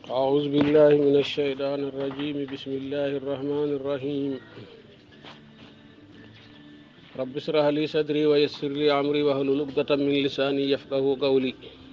أعوذ بالله من الشيطان الرجيم. بسم الله الرحمن الرحيم. رب اشرح لي صدري ويسر لي أمري واحلل عقدة من لساني يفقهوا قولي.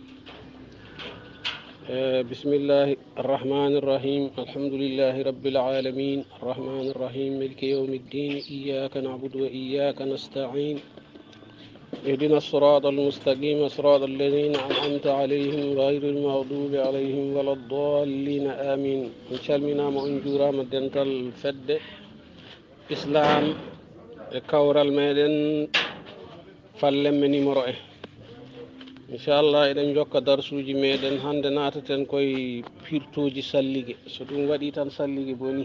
بسم الله الرحمن الرحيم. الحمد لله رب العالمين الرحمن الرحيم مالك يوم الدين. إياك نعبد وإياك نستعين. اهدنا الصراط المستقيم صراط الذين أنعمت عليهم غير المغضوب عليهم ولا الضالين آمين. إن شاء الله من جورا دنتال فد إسلام كورال ميدن فلم نيمرو إن شاء الله إذا نجوك درسوجي ميدن هند ناتتن كوي بيرتوجي ساليجي سدوم ودي تان ساليجي بوني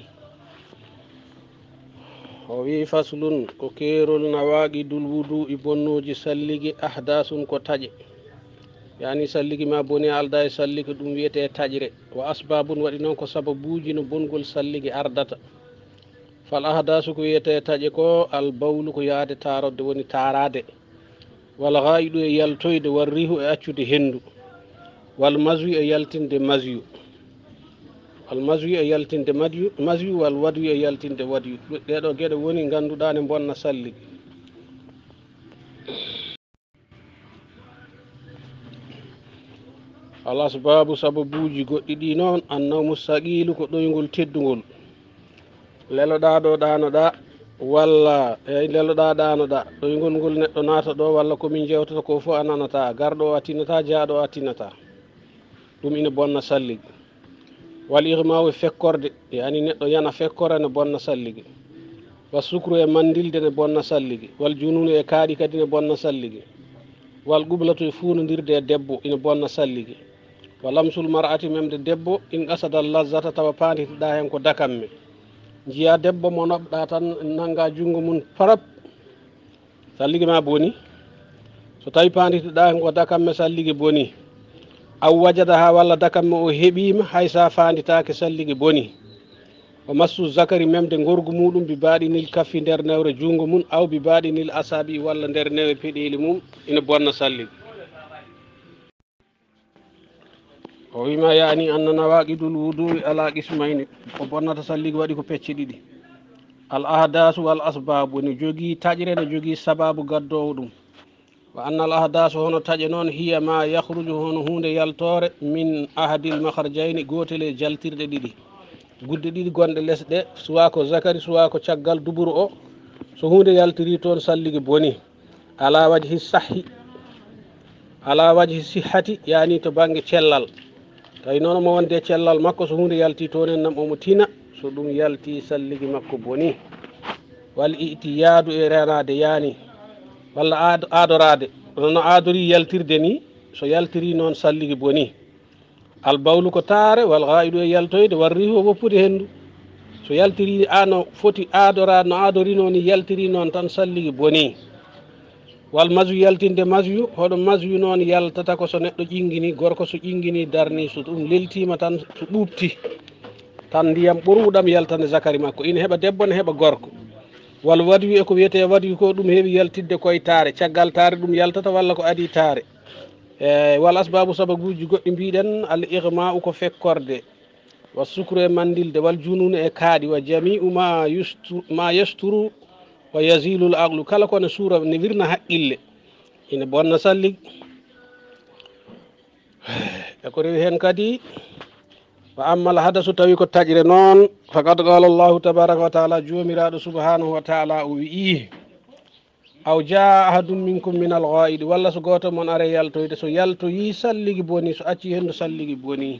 وفي فصل كوكير النواقد الوضوء بونوجي ساليجي أحداث كوتاجي يعني ساليجي ما بوني alda ساليجي دوم ويته تاجري وأسباب ودي نونكو سببوجي نو بونغول ساليجي أردتا فالأحداث كو ويته تاجي كو البول كو يادي تارود وني تارادي والغايد يالتويد والريح أتشود هندو والمزوي يالتند مزيو المزوي يالتند مزيو والودوي يالتند وديو ديدو گeɗe woni ganduɗa ne bonna salli الأسباب sababuji goɗɗi ɗi noon annawmu saqilu ko ɗoygol teddugol leloɗa ɗo ɗanoɗa walla leloɗa ɗanoɗa ɗoygol ngol neɗɗo naata ɗo walla komin jewtata ko fof a nanata garɗo o a tinata jaaɗo a tinata ɗum ina bonna salligi wal irmawe fekkorde yani neɗɗo yana fekkore ne bonna salligi wa sukru e mandilde ne bonna salligi wal jununu e kaaɗi kadi ne bonna salligi wal qublatu e fuunodirde e debbo ina bonna salligi wa lamsul mar'ati memde debbo in qasada lazzata tawa paanditiɗa hen ko dakamme jiya debbo mo noɓɗa tan nanga jungo mum parap salligi ma boni so tawi paanditiɗa hen ko dakamme salligi boni aw wajada ha walla dakamme o heeɓima haysa fanditake salligi boni o massu zakari memde gorgu muɗum bi baɗinil kaffi nder newre jungo mum aw bi baɗinil asabi walla nder newe peɗeli mum ina bonna salligi o wima yani anna nawaqidul wudu'i ala qismayni ko bonnata salligi waɗi ko pecce ɗiɗi al ahdasu wal asbabu ne jogui taƴre ne jogui sababu gaddowo ɗum wa anna al ahdasu hono taƴe noon hiya ma yahruju hono hunde yaltore min ahadil maharjayni gotel e jaltirɗe ɗiɗi gudde ɗiɗi gonɗe lesɗe suwa ko zakari suwa ko caggal duburu o so hunde yaltiri toon salligi boni ala wajhi sahhi ala wajhi sihhati yani to banggue cellal tawi noon mo wonde cellal makko so hunde yalti toon en nam omo tina so ɗum yalti salligi makko boni wal itiyadu e renade yani walla adorade no adori yaltirde ni so yaltiri noon salligi boni albawlu ko taare wal gaidu e yaltoyde warri o woppude hendu so yaltiri ano foti adorade no adori noon yaltiri noon tan salligi boni wal masu yaltinde masu hoɗo masu noon yaltata ko so neɗɗo ƴingini gorko so ƴingini darni so ɗum leltima tan so ɗuɓti tan ndiyam ɓuruɗam yaltane zakari makko ina heɓa debbo ne heɓa gorko wal wadi e ko wiyete wadi ko ɗum heewi yaltidde koye taare caggal taare ɗum yaltata walla ko adi taare wal asbabu sababuji goɗɗi mbiɗen al igma'u ko fekkorde wa sukru e mandilde wal jununu e kaaɗi wa jami'u ma yasturu wa yazilul aqlu kala kone suura ne wirna haqqille ina bonna sallig e ko rewi hen kadi wa amma al hadasu tawi ko taƴre noon faqad qala allahu tabaraka wa taala jomiraɗo subhanahu wa taala o wi'i aw jaa ahadum minkum min al ghaidi walla so goto mon are yaltoyde so yaltoyi salligi boni so acci hendu salligi boni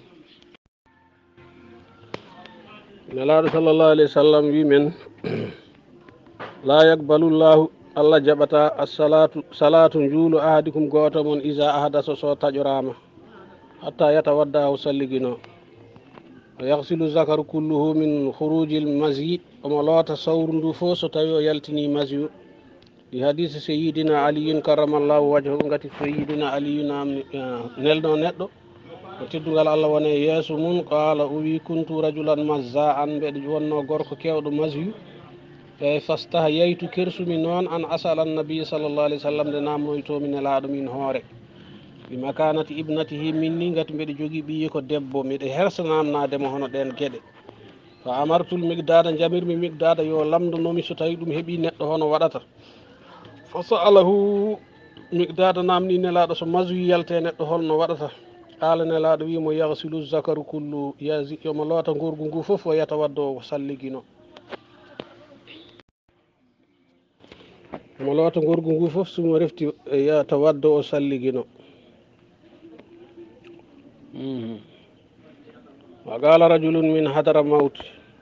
nelaɗo sallllahu alayhi wa sallam wi men la yaqbalu llahu allah jaɓata salatu juulu ahadikum goto mon isa ahadasa so taƴorama hatta yatawadda o salligino o yahsilu zakaru kulluhu min khurujil masi omo loota sawru ndu fo so tawi o yaltini masiu ɗi hadise seyidina aliyun karramallahu wajhahu gati seyidina aliyu nam nelno neɗɗo o teddugal allah wone yeeso mum qala o wi kuntu rajulan mazza an mbeɗa wonno gorko kewɗo masiu e fastaha yeytu kersumi noon an asal annabi sallllahu alih w sallam nde namnoytomi nelaɗo min hoore bi makanati ibnatihi min ni gati mbeɗa jogui ɓiye ko debbo miɗa hersanamnademo hono ɗen gueɗe fa amartul migdada jamirmi migdada yo lamdonomi so tawi ɗum heeɓi neɗɗo hono waɗata fa saalahu migdada namni nelaɗo so masoyi yalte neɗɗo holno waɗata qala nelaɗo wimo yahsilu zakaru kullu yasi yomo loota gorgu ngu foof o yatawaddo o salliguino omo loota gorgu ngu foof sumo refti yatawaddo o salliguino wa qala rajulun min hadara mawt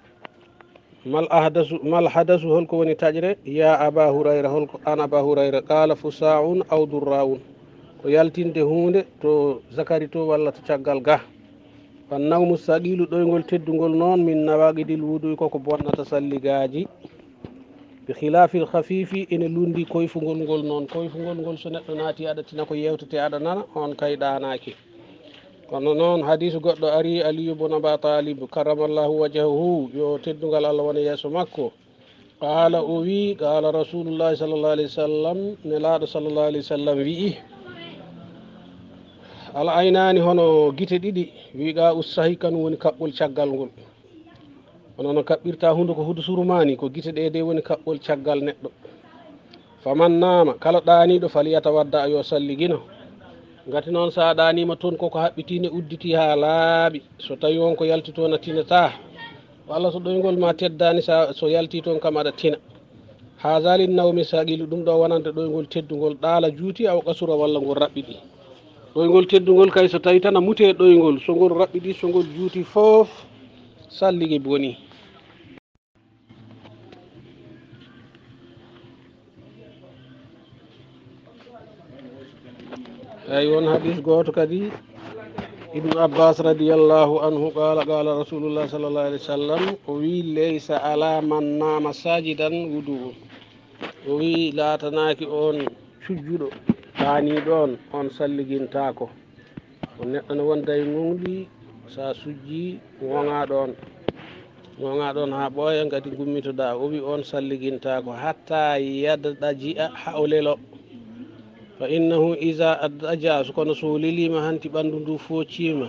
mal hadasu holko woni taƴre ya aba hurayra holko an aba hurayra qala fusaun aw durraun ko yaltinde hunde to zakari to walla to caggal ga fa nawmu saqilu ɗoygol teddugol noon min nawaqidil wuduy koko bonnata salligaji bi khilafil khafifi ene lundi koyfugol ngol noon koyfugol ngol so neɗɗo naati aɗa tina ko yewtete aɗa nana on kay ɗanaki kono noon hadisu goɗɗo ari aliyu bon aba talib karamallahu wajahu yo teddugal allah wona yeeso makko qala o wi qala rasulullahi sallallah alayhi wa sallam nelaɗo sallallah alayhi wa sallam wi'i ala aynani hono guite ɗiɗi wiiqa ussahi kanu woni kaɓɓol caggal ngol hono no kaɓɓirta hunde ko hudu surmani ko guite ɗe de woni kaɓɓol caggal neɗɗo faman nama kala ɗaniɗo faliyata wadda yo salligino gati noon sa ɗanima toon koko haɓɓitine udditi ha laaɓi so tawi on ko yalti toon a tinata walla so ɗoygol ma teddani so yalti toon kam aɗa tina ha zalin nawmi saqilu ɗum ɗo wonande ɗoygol teddugol ɗaala juuti aw qasura walla ngol raɓɓiɗi ɗoygol teddugol kay so tawi tan a mute ɗoygol so ngol raɓɓiɗi so ngol juuti foof salligue boni eyi won hadis goto kadi ibnu abbas radiallahu anhu qala rasulullah sallallah alih wa sallam o wi leysa ala man nama sajidan wudu o wi latanaki on cujjuɗo ɗaniɗon on salliguintako on neɗɗo ne wonda e gonɗi sa sujji wogaɗon ha ɓooya gati gummitoɗa o wi on salliguintako hatta yadɗa jiya ha o lelo fa innahu isa addaja kono so lelima hanti ɓandu ndu foccima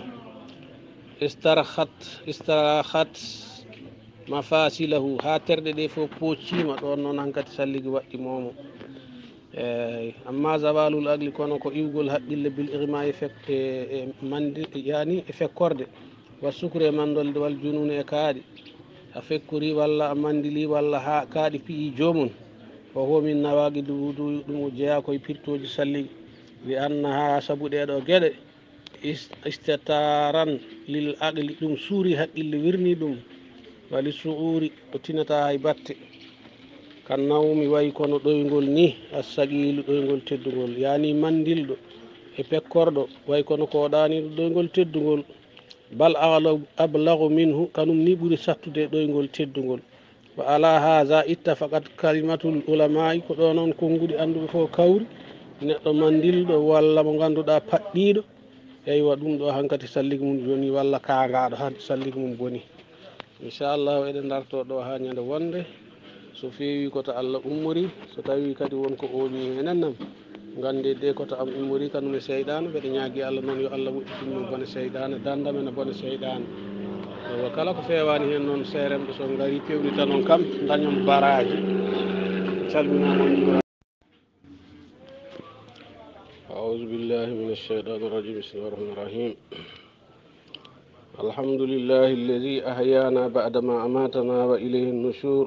istarahat mafasilahu ha terɗe ɗe fof poccima ɗon noon hankkadi salligui waɗɗimomo eyyi amma zawalul agli kono ko iwgol haqqille bil irma e mandi yani e fekkorde wa sukre mandolde wal junune e kaaɗi a fekkori walla a mandili walla ha kaaɗi piyi jomum o huwa min nawaqidi wudu ɗum o jeeya koye pirtoji salli li annaha saabu ɗeɗo gueɗe istataran lil aqli ɗum suuri haqqille wirni ɗum wali suuri o tinata hay batte kan nawmi wayi kono ɗoygol ni a saqilu ɗoygol teddugol yani mandilɗo e pekkorɗo way kono ko ɗaniɗo ɗoygol teddugol bal ablagu minhu kanum ni ɓuuri sattude ɗoygol teddugol wa ala haha ittafaqat kalimatul ulamai ko ɗo noon konguɗi anduɓe fof kawri neɗɗo mandilɗo walla mo ganduɗa paɗɗiɗo eywa ɗum ɗo hankkadi salligue mum joni walla kagaɗo hanti salligue mum boni inchallahu eɗen darto ɗo ha ñande wonde so fewi koto Allah ummori so tawi kadi wonko omi henennam gande de koto am ummori kanum e seyɗana mbeɗa ñaagui Allah noon yo Allah woɗɗitinno bone seyɗana dandamen e bone seyɗana wa kala ko fewani hen noon seremɓe so gari pewni tan on kam dañom baraji calminama أعوذ بالله من الشيطان الرجيم بسم الله الرحمن الرحيم الحمد لله الذي أحيانا بعدما أماتنا وإليه النشور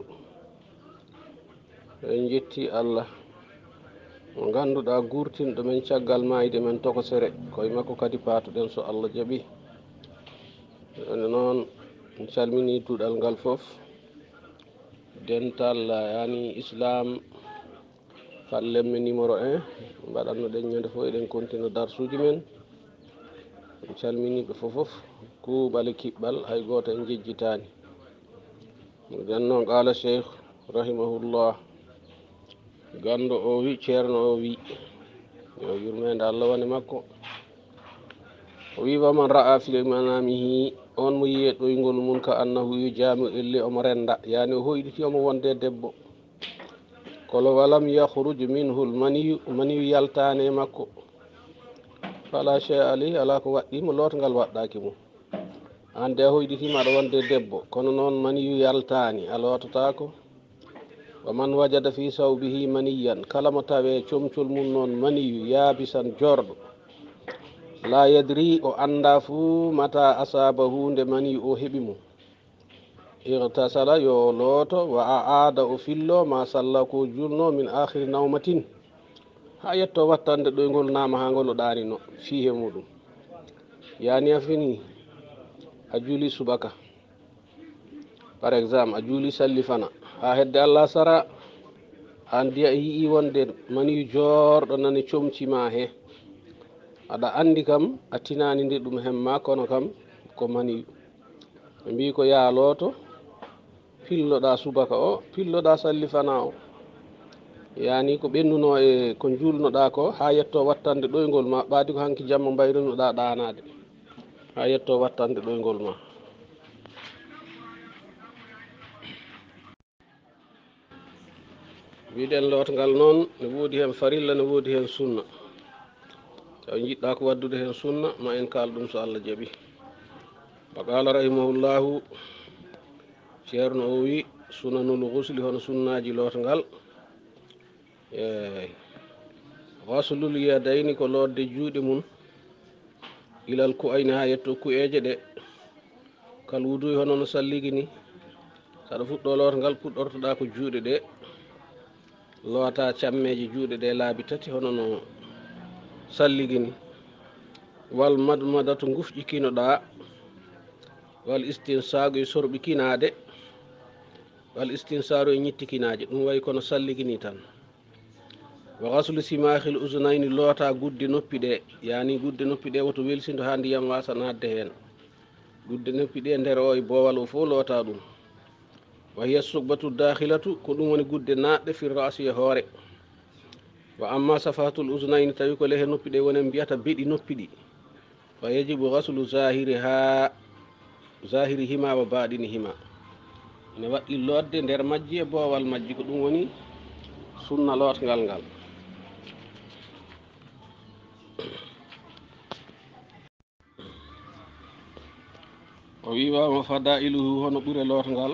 en jetti Allah mo ganduɗa gurtinɗo men caggal mayde men tokosere koye makko kadi patuɗen so Allah jaaɓi ene noon en calmini duɗal ngal foof dental yani islam fallemme numéro 1 mbaɗanno ɗen ñande fof eɗen continue darsuji men en calminiɓe fofoof kuuɓal e kiɓɓal hay goto en jejjitani nden noon qala cheikh rahimahullah gando o wi ceerno o wi yo yurmede Allah wone makko o wi waman ra'a fi manamihi on mo yiye ɗoygol mum ka annahu yujami elle omo renda yani o hoyɗiti omo wonde debbo kolo walam yahruj minhu maniyu yaltane makko fala chey ali ala ko waɗɗimo lotgal waɗɗaki mum hande a hoyɗitima aɗa wonde debbo kono noon maniyu yaltani a lototako wa man wajada fi sawbihi maniyan kala mo tawe comcol mum noon maniyu yaabisan jorɗo la yadri o anda fuu mata asaba hunde maniyu o heeɓi mum irtasala yo looto wa a aada o fillo ma salla ko julno min akhiri nawmatin ha yetto wattande ɗoygol nama ha ngol o ɗanino fihe muɗum yani a fini a juuli subaka par exemple a juuli salli fana ha hedde allah sara an diya yii wonde maniyu jorɗo nani comcima he aɗa andi kam a tinani nde ɗum hemma kono kam ko maniyu ɓe mbi ko yaaloto pilloɗa subaka o pilloɗa salli fana o yani ko ɓennuno e ko julnoɗa ko ha yetto wattande ɗoygol ma ɓaadi ko hanki jamma mbayrunoɗa ɗanade ha yetto wattande ɗoygol ma wiɗen lotgal noon ne woodi hen farilla ne woodi hen sunna taw jiɗɗa ko waddude hen sunna ma en kaal ɗum so Allah jaaɓi wa qala rahimahullahu ceerno o wi sunanul gusli hono sunnaji lotgal waslul yadayni ko lodde juuɗe mum ilal ku ayni ha yetto ku'eje ɗe kal wuduy hono no salligi ni saɗa fuɗɗo lotgal puɗɗortoɗa ko juuɗe ɗe loota cammeje juuɗe ɗe laabi tati hono no salligi ni wal madmadatu gufƴikinoɗa wal istinsagu e sorɓikinade wal istinsaru e ñittikinaje ɗum wayi kono salligi ni tan wa gaslu simahil usnayni loota gudde noppi ɗe yani gudde noppi ɗe woto welsido ha ndiyam wasa nadde hen gudde noppi ɗe nder o e boowal o fof loota ɗum wa hiya subbatu dakhilatu ko ɗum woni gudde naɗɗe fi rasi e hoore wa amma safahatul usnayni tawi ko lehe noppi ɗe wonen mbiyata beɗi noppi ɗi fa yajibu gaslu zahiri hima wa baɗini hima ne waɗɗi lodde nder majji e boowal majji ko ɗum woni sunna lotgal ngal o wiwama fadailuhu hono ɓuure lotgal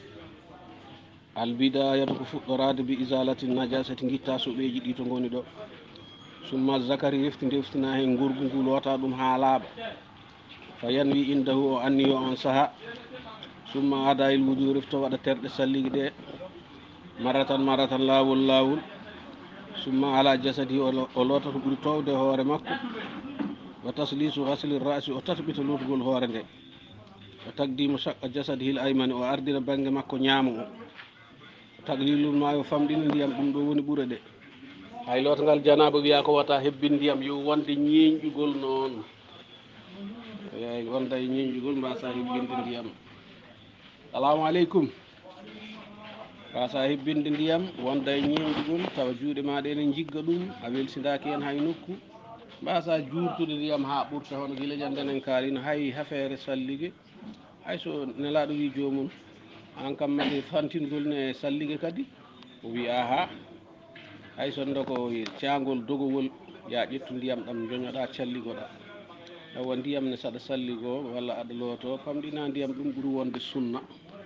albidayatu ko fuɗɗorade bi isalati najasati guitta suɓeji ɗi to goni ɗo summa zakari reftina hen gurgu ngu loota ɗum ha laaɓa fa yanwi indahu o anni yo on saaha summa ada il wudu refto waɗa terɗe salligi ɗe maratan lawol summa ala jasadi o loota to ɓuuri towde hoore makko wa taslisu gasli rasi o tatɓita lutugol hoore nde o tagdimu shaqqa jasadi hil aymani o ardina banggue makko ñaamo o taglilul ma yo famɗini ndiyam ɗum ɗo woni ɓuure ɗe hay lotgal janaba wiya ko wata hebbin ndiyam yo wonde ñeñƴugol noon eyi wonda e ñeñƴugol mbasa hebbinde ndiyam salamu aleykum mbasa hebbinde ndiyam wonda e ñeñƴugol tawa juuɗe maɗa ene jigga ɗum a welsidaki hen hay nokku mbasa juurtude ndiyam ha ɓurta hono guila ñanden kaalino hay hafere salligue hayso nelaɗo wi jomum an kam mate fantingol ne salligue kadi o wi aha hay sonde ko cagol dogowol ya ƴettu ndiyam ɗam joñoɗa calligoɗa tawa ndiyam ne saɗa salligo walla aɗa looto famɗina ndiyam ɗum ɓuuri wonde sunna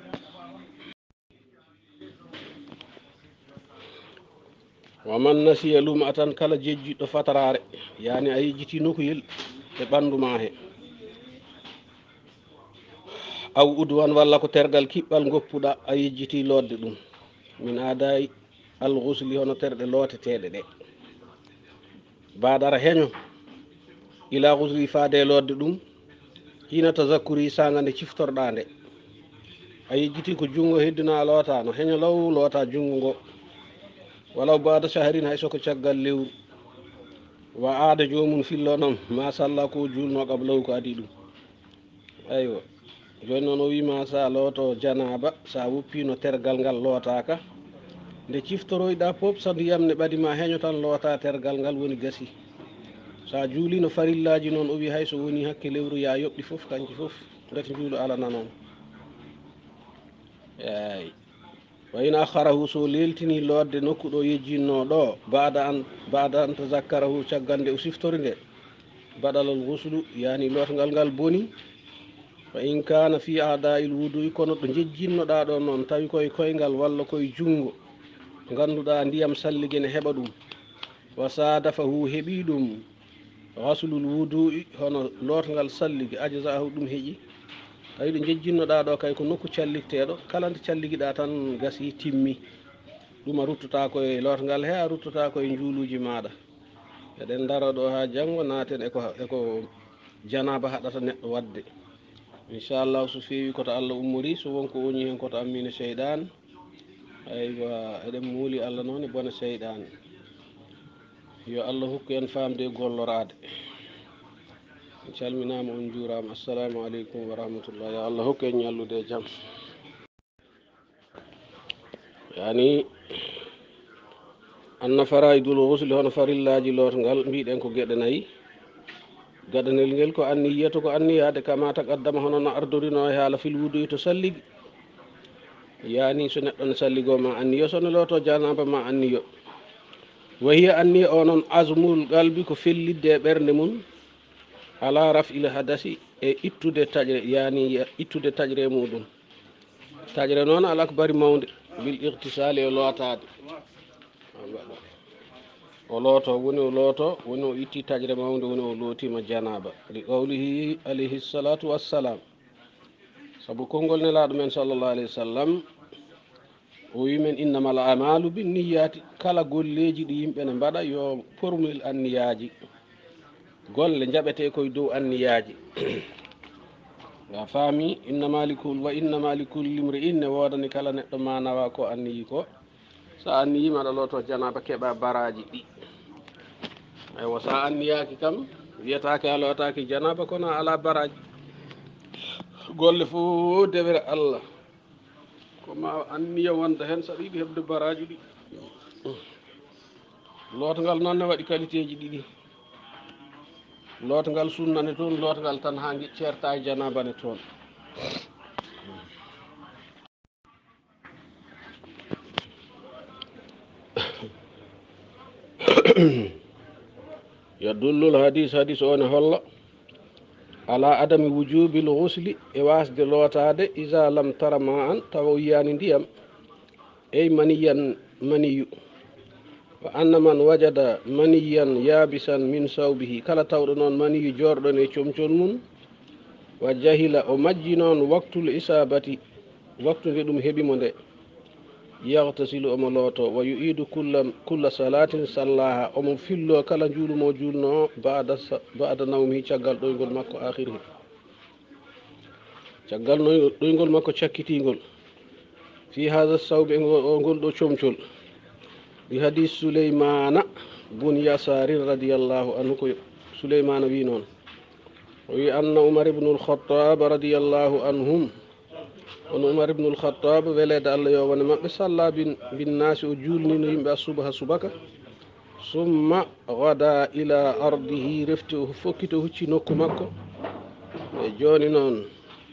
waman nasiya luma tan kala jejjiɗɗo fatarare yani a yejjiti nokoyel e ɓandu ma he aw udwan walla ko tergal kiɓɓal goppuɗa a yejjiti lodde ɗum min aadayi alghusli hono terɗe looteteɗe ɗe baɗara heño ila ghusli faade lodde ɗum hina tazakkuri saga nde ciftorɗa nde a yejjiti ko jungo heddina lootano heño law loota jungo ngo walaw bada shaharin hay soko caggal lewru wa aada jomum fillonom masalla ko julno qablaw ko adi ɗum aywa joni noon o wima sa looto janaba sa woppino tergal ngal lootaka nde ciftoroyɗa pop so ndiyam ne ɓadima heño tan loota tergal ngal woni gasi sa juulino farillaji noon o wi hayso woni hakke lewru ya yoɓɗi foof kanƴi foof gati juulo ala nanon eyi wa in akharahu so leltini lodde nokku ɗo yejjinno ɗo bada an tazakkarahu caggal nde o siftori nde badalal ghuslu yani lotgal ngal boni fa in kana fi a'da'il wudu'i kono ɗo jejjinnoɗa ɗo noon tawi koye koyngal walla koye jungo ganduɗa ndiyam salligui ne heɓa ɗum wa sadafahu heeɓi ɗum ghaslul wudu'i hono lotgal salligui ajza'ahu ɗum heeƴi tawi ɗo jejjinnoɗa ɗo kay ko nokku callitteɗo kala nde calliguiɗa tan gasi timmi ɗum a ruttata koye lotgal he a ruttata koye juuluji maɗa eɗen dara ɗo ha janggo naaten eko janaba haɗata neɗɗo wadde inchallahu so fewi koto Allah ummori so wonko woni hen koto ammine cheyɗan aywa eɗen muuli Allah noon e bone cheyɗan yo Allah hokku en famde gollorade en calminama on juurama assalamu aleykum wa rahmatullah yo Allah hokku en ñallude e jaam yani anna faraidul ghusli hono farillaji lotgal mbiɗen ko gueɗe nayyi gaɗanel ngel ko anniyatu ko anniyade kama taqaddama hono no ardorino e haala fil wudu'i to salligi yani so neɗɗo ne salligo ma anniyo sono loto janaba ma anniyo wa hiya anniya o noon azmul qalbi ko fellidde e ɓernde mum ala raf'il hadasi e ittude taƴre yani ittude taƴre muɗum taƴre noon ala ko bari mawde bil irtisali e lootade o looto woni o looto woni o itti taƴre mawde woni o lootima janaba li qawlihi alayhi salatu wassalam saabu konngol nelaɗo men sallllahu alayhi wa sallam o wimen innamal amalu binniyati kala golleji ɗi yimɓe ne mbaɗa yo formule anniyaji golle jaɓete koye dow anniyaji ya faami innama likulli imri'in ne wodani kala neɗɗo ma nawa ko anniyi ko sa anniyima aɗa looto janaba keeɓa baraji ɗi aywa sa anniyaki kam wiyatake a lootaki janaba kono ala baraji golle fo dewere Allah koma anniya wonda hen saɗa yiɗi heɓde baraji ɗi lootogal noon ne waɗi qualité ji ɗiɗi lootogal sunnane toon lootogal tan ha ceerta e janabane toon yadullul hadis one holla ala adami wujubil ghusli e wasde lootade isa lam tara ma an tawa o yiyani ndiyam ey maniyu wa anna man wajada maniyan yabisan min sawbihi kala tawɗo noon maniyu jorɗon e comcol mum wa jahila o majji noon waktul isabati waktu nde ɗum heeɓimo nde yagtasilu omo looto wa yu'idu kulla salatin sallaha omo fillo kala juulumo julno bada nawmihi caggal ɗoygol makko akhirihi caggal ɗoygol makko cakkitigol fi hada sawbe o ngol ɗo comcol bi hadis souleymana bun yasarin radiyallahu anhu ko souleymana wi noon o wi anna umar ibnul khattab radiyallahu anhum on umar ibnul khattab welede Allah yo wone mabɓe salla bin nasi o julnino yimɓe a subaka summa gada ila ardihi refti o fokkito hucci nokku makko e joni noon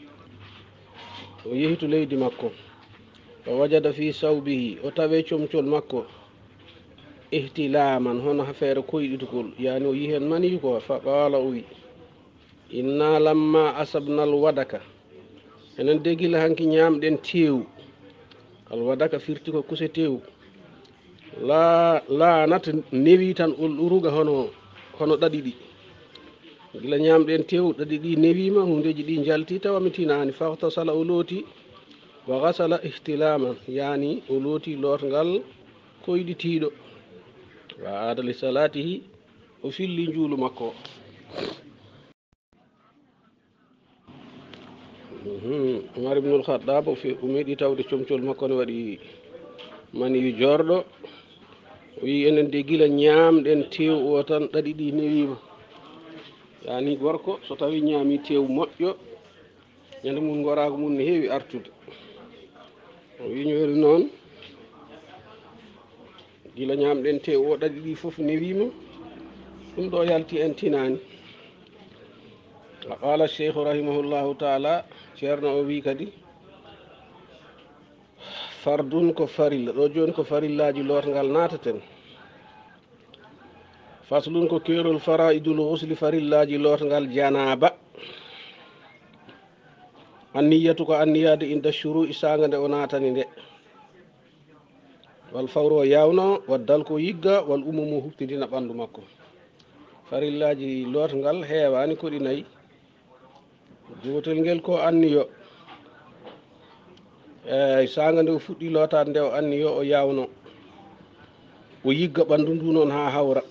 o yehi to leydi makko o wajada fi sawbihi o tawe comcol makko ihtilaman hono feere koyɗitugol yani o yihen mani ko fa qala o wi inna lamma asabnal wadaka enen degila hanki ñamɗen teewu alwadaka firti ko kuse teewu laanata newi tan ruga hono ɗaɗi ɗi gila ñamɗen teewu ɗaɗi ɗi newima hundeji ɗi jalti tawa mi tinani fahtasala o looti wa gasala ihtilaman yani o looti lotgal koyɗitiɗo wa adali salatihi o filli juulu makko Umar ibnul Khattab o meeɗi tawde comcol makko ne waɗi maniyu jorɗo o wi enen de gila ñamɗen teew o tan ɗaɗi ɗi newima yani gorko so tawi ñaami teew moƴƴo ñande mum gorago mum ne heewi artude o wi ñori noon gila ñamɗen teew o ɗaɗi ɗi foof newima ɗum ɗo yalti en tinani qala cheikhu rahimahullahu taala ceerno o wi kadi fardun ko farilla ɗo joni ko farillaji lotgal nataten faslun ko keerol faraidul husli farillaji lotangal janaba anniyatu ko anniyade inda shuru isaga nde o natani nde wal fawru o yawno waddal ko yigga wal umumu huftidina ɓandu makko farillaji lotangal heewani koɗi nayyi gotel ngel ko anniyo eyyi saga nde o fuɗɗi lotade nde o anniyo o yawno o yigga ɓandu ndu noon ha hawra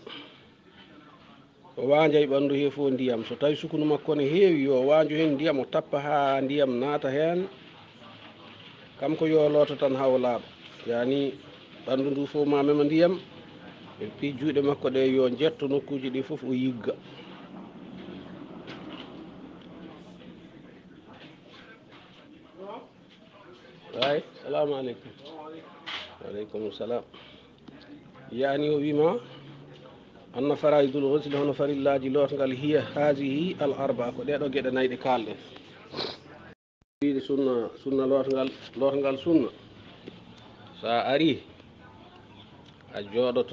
o waanja e ɓandu he fo ndiyam so tawi sukunu makko ne heewi yo waanjo hen ndiyam o tappa ha ndiyam naata hen kam ko yo looto tan hawo laaɓa yani ɓandu ndu fof ma mema ndiyam e pi juuɗe makko ɗe yo jetto nokkuji ɗi foof o yigga ay salamu aleykum waaleykum salam yani o wima anna faraidul husli hono farillaji lotangal hiya hasihi al arba ko ɗeɗo gueɗe nayyi ɗe kalɗen wiide sunna lotangal sunna sa ari a jooɗoto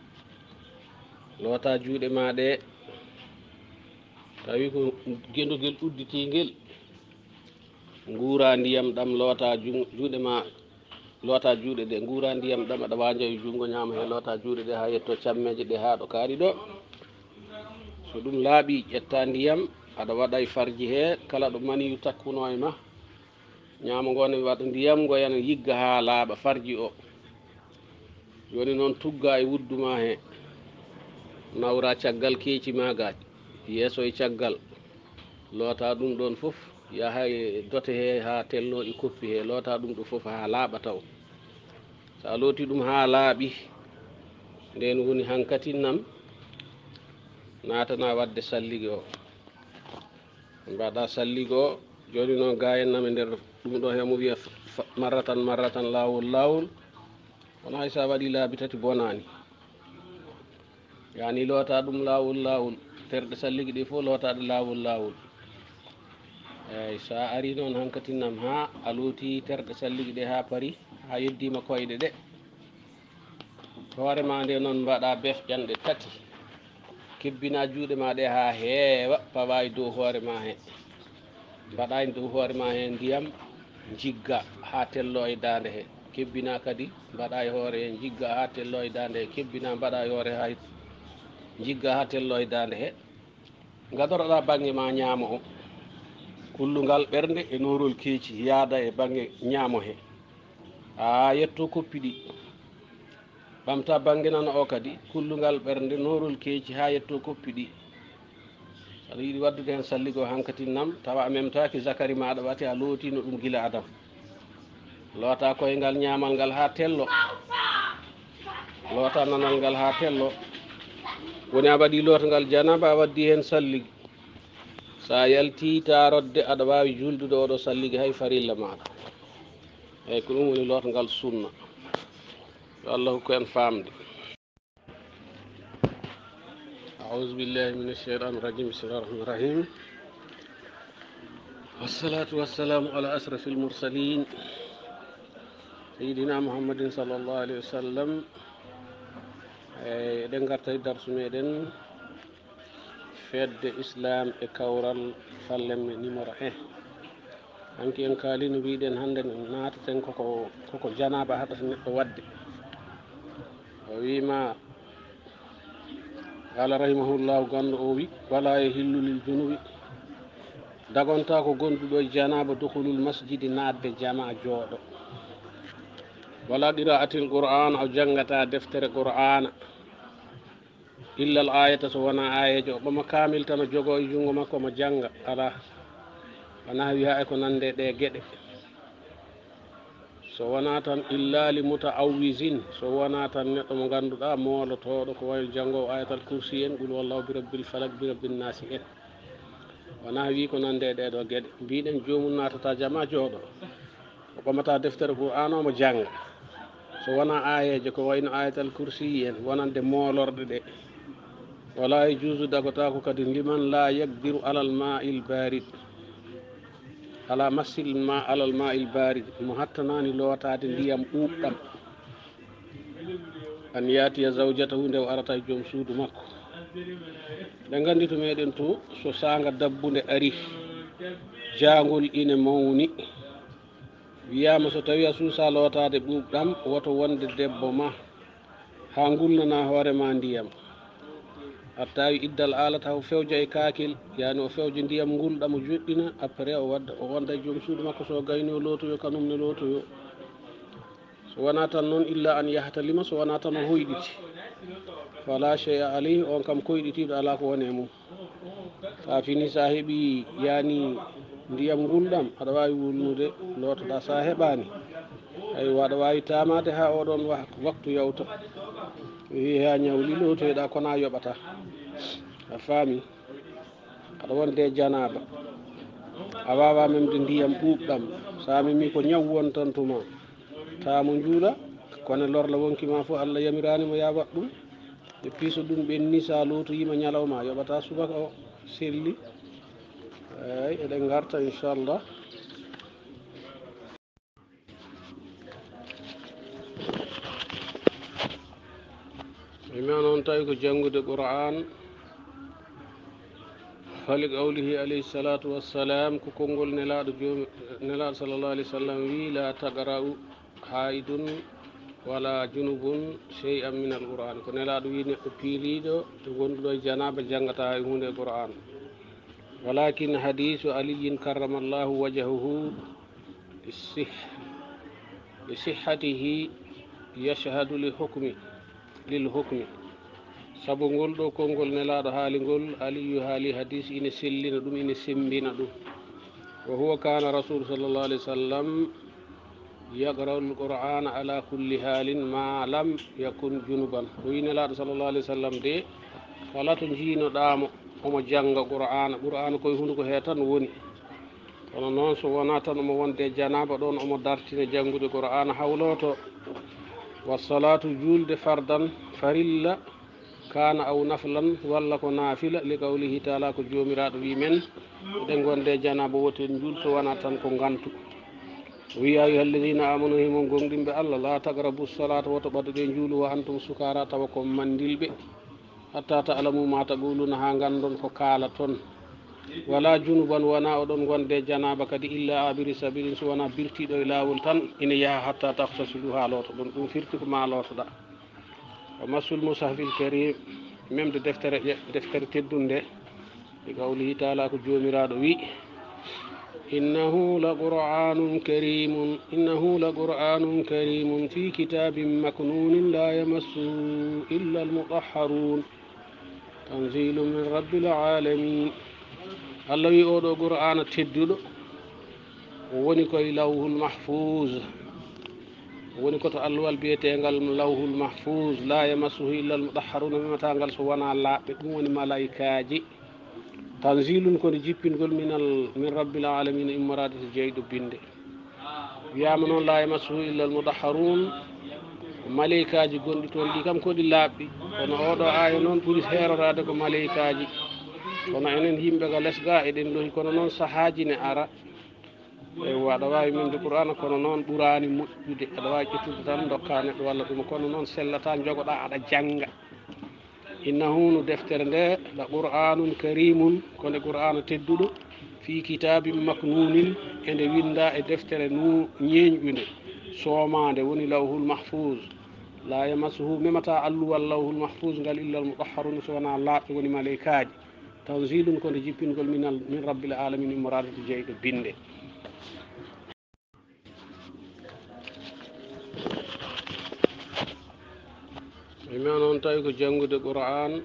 loota juuɗe ma ɗe tawi ko gendugel udditingel nguura ndiyam ɗam loota juuɗe ma loota juuɗe ɗe nguura ndiyam ɗam aɗa waanja e junngo ñaama he loota juuɗe ɗe ha yetto cammeje ɗe ha ɗo kaari ɗo so ɗum laaɓi ƴetta ndiyam aɗa waɗa e farji he kala ɗo maniyu takkuno e ma ñaama ngo ne waɗa ndiyam ngoyana yigga ha laaɓa farji o joni noon tugga e wudduma he nawra caggal keeci magaji yeeso e caggal loota ɗum ɗon foof yaha e dote he ha tello e koppi he loota ɗum ɗo foof ha laaɓa taw sa looti ɗum ha laaɓi nden woni hankatinnam natana wadde salligue o mbaɗa salligue o joni noon gayennam e nder ɗum ɗo hemo wiya marratan lawol wona hay sa waɗi laabi tati bonani yani loota ɗum lawol terɗe salligue ɗi fof lootaɗe lawol eyyi sa ari noon hankatinnam ha a looti terɗe salligue ɗe ha paari ha yeddima koyɗe ɗe hoorema nde noon mbaɗa befƴanɗe tati kebbina juuɗe ma ɗe ha heewa pawa e dow hoore ma he mbaɗa e dow hoore ma he ndiyam jigga ha tello e dande he kebbina kadi mbaɗa e hoore he jigga ha tello e dande he kebbina mbaɗa e hoore ha jigga ha tello e dande he gadoroɗa banggue ma ñaamo o kullungal ɓernde e norol keeci yaada e banggue ñaamo he ha yetto koppi ɗi ɓamta banggue nana o kadi kullungal ɓernde norol keeci ha yetto koppi ɗi aɗa yiiɗi waddude hen salligo hankatinnam tawa a memtaki zakari maɗa wati a lootino ɗum guila adam loota koyngal ñamal ngal ha tello loota nanal ngal ha tello woni a waɗi lotangal janaba a waddi hen salligue sa yalti tarodde aɗa wawi juldude oɗo salligue hay farilla maɗa eyyi ko ɗum woni lotangal sunna yo Allah hokku en famde أعوذ بالله من الشيطان الرجيم بسم الله الرحمن الرحيم والصلاة والسلام على أشرف المرسلين سيدنا محمد صلى الله عليه وسلم eɗen garta e darsu meɗen fedde islam e kawral fallemme numéro 1 hanki en kaali no mbiɗen hannde nataten koko janaba haɗata neɗɗo wadde o wima qala rahimahullahu gandu o wi wala e hillulil junubi dagonta ko gonduɗo e janaba dukhulul masjidi nadde jama jooɗo wala qira'atil qur'an o jangata deftere qur'ana illa al ayata so wona ayejo o ɓama kamil tan o jogo e jungo makko mo janga ala wona wiya e ko nande ɗe gueɗe so wona tan illa li mutaawwisin so wona tan neɗɗo mo ganduɗa molotoɗo ko wayi jangowo ayatal kursi en qul wallahu bi rabbil falak bi rabbin nasi en wona wi ko nande ɗeɗo gueɗe mbiɗen jomum natata jama jooɗo o ɓamata deftere qur'an o mo janga so wona ayeje ko wayno ayatal kursi en wonande molorɗe ɗe wala e juusu dagotako kadi liman la yaqdiru alal ma'il barid ala massil ma alal ma'il barid mo hattanani lootade ndiyam ɓuuɓɗam an yaatiya zawjatahu nde o arata e joom suudu makko ɗe gandi to meɗen to so sanga dabbude ari jangol ina mawni wiyama so tawi a suusa lotade ɓuuɓɗam woto wonde debbo ma ha gulnana hoorema ndiyam a tawi iddal alata o fewja e kakil yani o fewja ndiyam gulɗam o joɗɗina après o wonda e joom suudu makko so gayni o lotoyo kanum ne lotoyo so wona tan noon illa an yahata lima so wona tan o hoyɗiti fala chey a alayhi on kam koyɗitiɗo ala ko wone mum sa fini sa heeɓi yani ndiyam gulɗam aɗa wawi wulnude lotoɗa sa heeɓani aywa aɗa wawi tamade ha oɗon waktu yawta wi ha ñawli lotoyoɗa kona yoɓata a faami aɗa wonde janaba a wawa memde ndiyam ɓuuɓɗam sa memi ko ñaw wontantuma tamo juuɗa kono lorla wonkima fo Allah yamiranimo ya wat ɗum e piiso ɗum ɓenni sa lotoyima ñalawma yoɓata subaka o selli eyi eɗen garta inchallah emi noon tawi ko janngude Qur'an hali qawlihi alayhi salatu wassalam ko konngol nelaɗo joomi nelaɗo sallallah alih w sallam wi la taqra'u haidun wala junubun chey an min al qur'an ko nelaɗo wi neɗɗo piiliɗo e gonɗuɗo e janaba janggata e hunde qur'an walakin hadisu aliyin karramallahu wajahuhu li sihhatihi yashhadu lil hukmi sabu ngol ɗo konngol nelaɗo haali ngol aliyu haali hadis ina sellina ɗum ina sembina ɗum wa huwa kana rasul sallallah alih w sallam yaqra'u lqur'ana ala kulli halin ma lam yakun junuban o wi nelaɗo sallallah alih w sallam de kala to jiinoɗamo omo janga qur'ana koye hunde ko he tan woni kono noon so wona tan omo wonde janaba ɗon omo dartina janngude qur'ana hawloto wassalatu julde fardan farilla kana aw naflan walla ko naafila li qawlihi taala ko jomiraɗo wi men eɗen gonde janaba woten jul so wona tan ko gantu wi ya ayuha alladina amanu himon gonɗinɓe Allah la taqrabu salata woto ɓaduɗe juulu wa antum sukara tawa ko mandilɓe hatta ta'lamu ma taquluna ha gandon ko kaala toon wala junuban wona oɗon gonde janaba kadi illa abiri sabilin so wona birtiɗo e lawol tan ina yaaha hatta tahtasilu ha loto ɗon ɗum firti ko ma lotoɗa wa massul musahfil karim memde deftere teddunde e qawlihi taala ko jomiraɗo wi innahu la qur'anun karimun fi kitabin maknunin la yamassuhu illa almutahharun tanzilu min rabbil alamin Allah wi oɗo qur'ana tedduɗo woni koye lawhul mahfuz woni koto alluwal biyetegal lawhul mahfuz la yamassuhu illa almutahharuna mematagal so wona laɓɓe ɗum woni malaikaji tanzilun kono jippingol min rabbil alamin immorade to jeyɗo binde wiyama noon la yamassuhu illa almutahharun malaikaji gonɗi toon ɗi kam koɗi laaɓɗi kono oɗo aya noon ɓuuri herorade ko malaikaji kono enen yimɓe ga less ga eɗen lohi kono noon sahaji ne ara eywa aɗa wawi minde qur'ana kono noon ɓurani moƴƴude aɗa wawi ƴettude tan dokka neɗɗo walla ɗum kono noon sellata jogoɗa aɗa jangga innahu no deftere nde la qur'anun karimun kone qur'ana tedduɗo fi kitabin maknunin ende winda e deftere ñeñƴude soomade woni lawhul mahfuz la yamassuhu memata alluwal lawhul mahfuz ngal illa almutahharun so wona laaɓɓe woni malaikaji tanzilun kono jippingol min rabbil alamin immorade to jeyɗo binde emi noon tawi ko janngude qur'an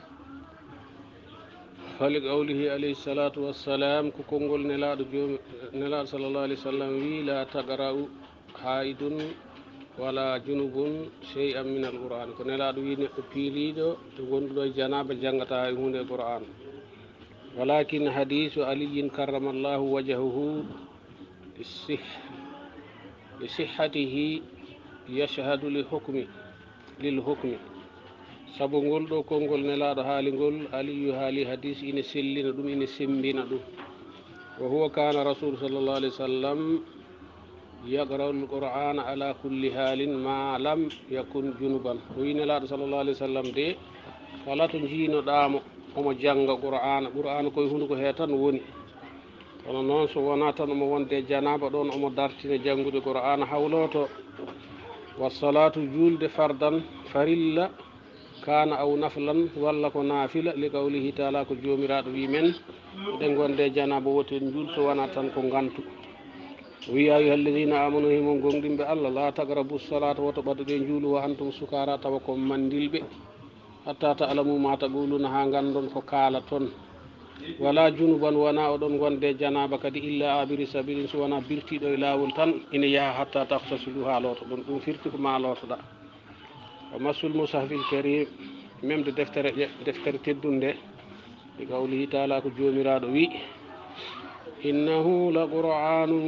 hali qawlihi alayhi salatu wassalam ko konngol nelaɗo sallallah alih w sallam wi la taqra'u haidun wala junubun chey an min al qur'an ko nelaɗo wi neɗɗo piiliɗo e gonɗuɗo e janaba janggata e hunde qur'an walakin hadisu aliyin karramallahu wajahuhu li sihhatihi yashhadu lil hukmi sabu ngol ɗo konngol nelaɗo haali ngol aliyu haali hadis ina sellina ɗum ina sembina ɗum wa huwa kana rasul sallallah alih w sallam yaqra'u lqur'ana ala kulli halin ma lam yakun junuban o wi nelaɗo sallallah alih w sallam de kala to jiinoɗamo omo janga qur'ana koye hunde he tan woni. kono noon so wona tan omo wonde janaba ɗon omo dartine janngude qur'ana hawloto. wassalatu julde fardan farilla kana aw naflan walla ko naafila li qawlihi taala ko jomiraɗo wi men eɗen gonde janaba woten jul so wona tan ko gantu. wi ya ayuha alladina amanu himon gonɗinɓe allah la tagrabu salata woto ɓaɗuɗe juulu wa antum sukara tawa ko mandilɓe hatta ta'lamu ma taquluna ha gandon ko kaala toon. wala junuban wona oɗon gonde janaba kadi illa abiri sabilin so wona birtiɗo e lawol tan ina yaaha hatta tahtasilu ha loto ɗon ɗum firti ko ma lotoɗa. wa massul mushafil karim memde deftere teddunde e qawlihi taala ko jomiraɗo wi innahu la qur'anun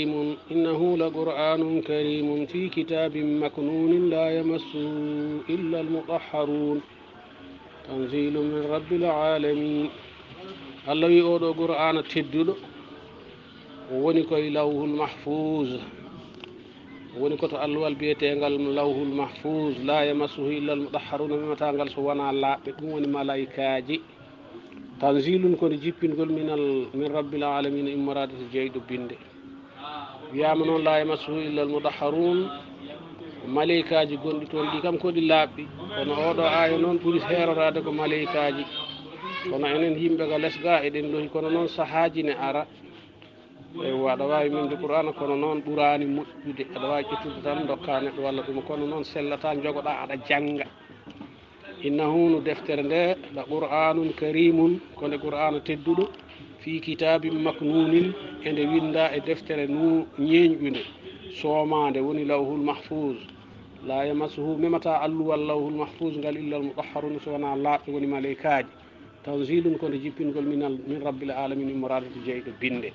karimun fi kitabin maknunin la yamassuhu illa almutahharun tanzilu min rabbil alamin. allah wi oɗo qur'ana tedduɗo woni koye lawhul mahfuz, woni koto alluwal biyetegal lawhul mahfuz. la yamassuhu illa almutahharuna mimatagal so wona laɓɓe ɗum woni malaikaji. tanzilun kono jippingol min rabbil alamin immorade to jeyɗo binde. wiyama noon la yamassuhu illa almutahharun malaikaji gonɗi toon ɗi kam koɗi laaɓɓi. kono oɗo aya noon ɓuuri herorade ko malaikaji. kono enen yimɓe ga less ga eɗen lohi kono noon sahaji ne ara aɗa wawi minde qur'ana kono noon ɓurani moƴƴude. aɗa wawi ƴettude tan dokka neɗɗo walla ɗum kono noon sellata jogoɗa aɗa janga. innahu no deftere nde la qur'anun karimun kone qur'ana tedduɗo fi kitabin maknunin ende winda e deftere ñeñƴude soomade woni lawhul mahfuz. la yamassuhu memata alluwal lawhul mahfuz ngal illa al mutahharuna so wona laaɓɓe woni malaikaji. tanzilum kono jippingol min rabbil alamin immorade to jeyɗo binde.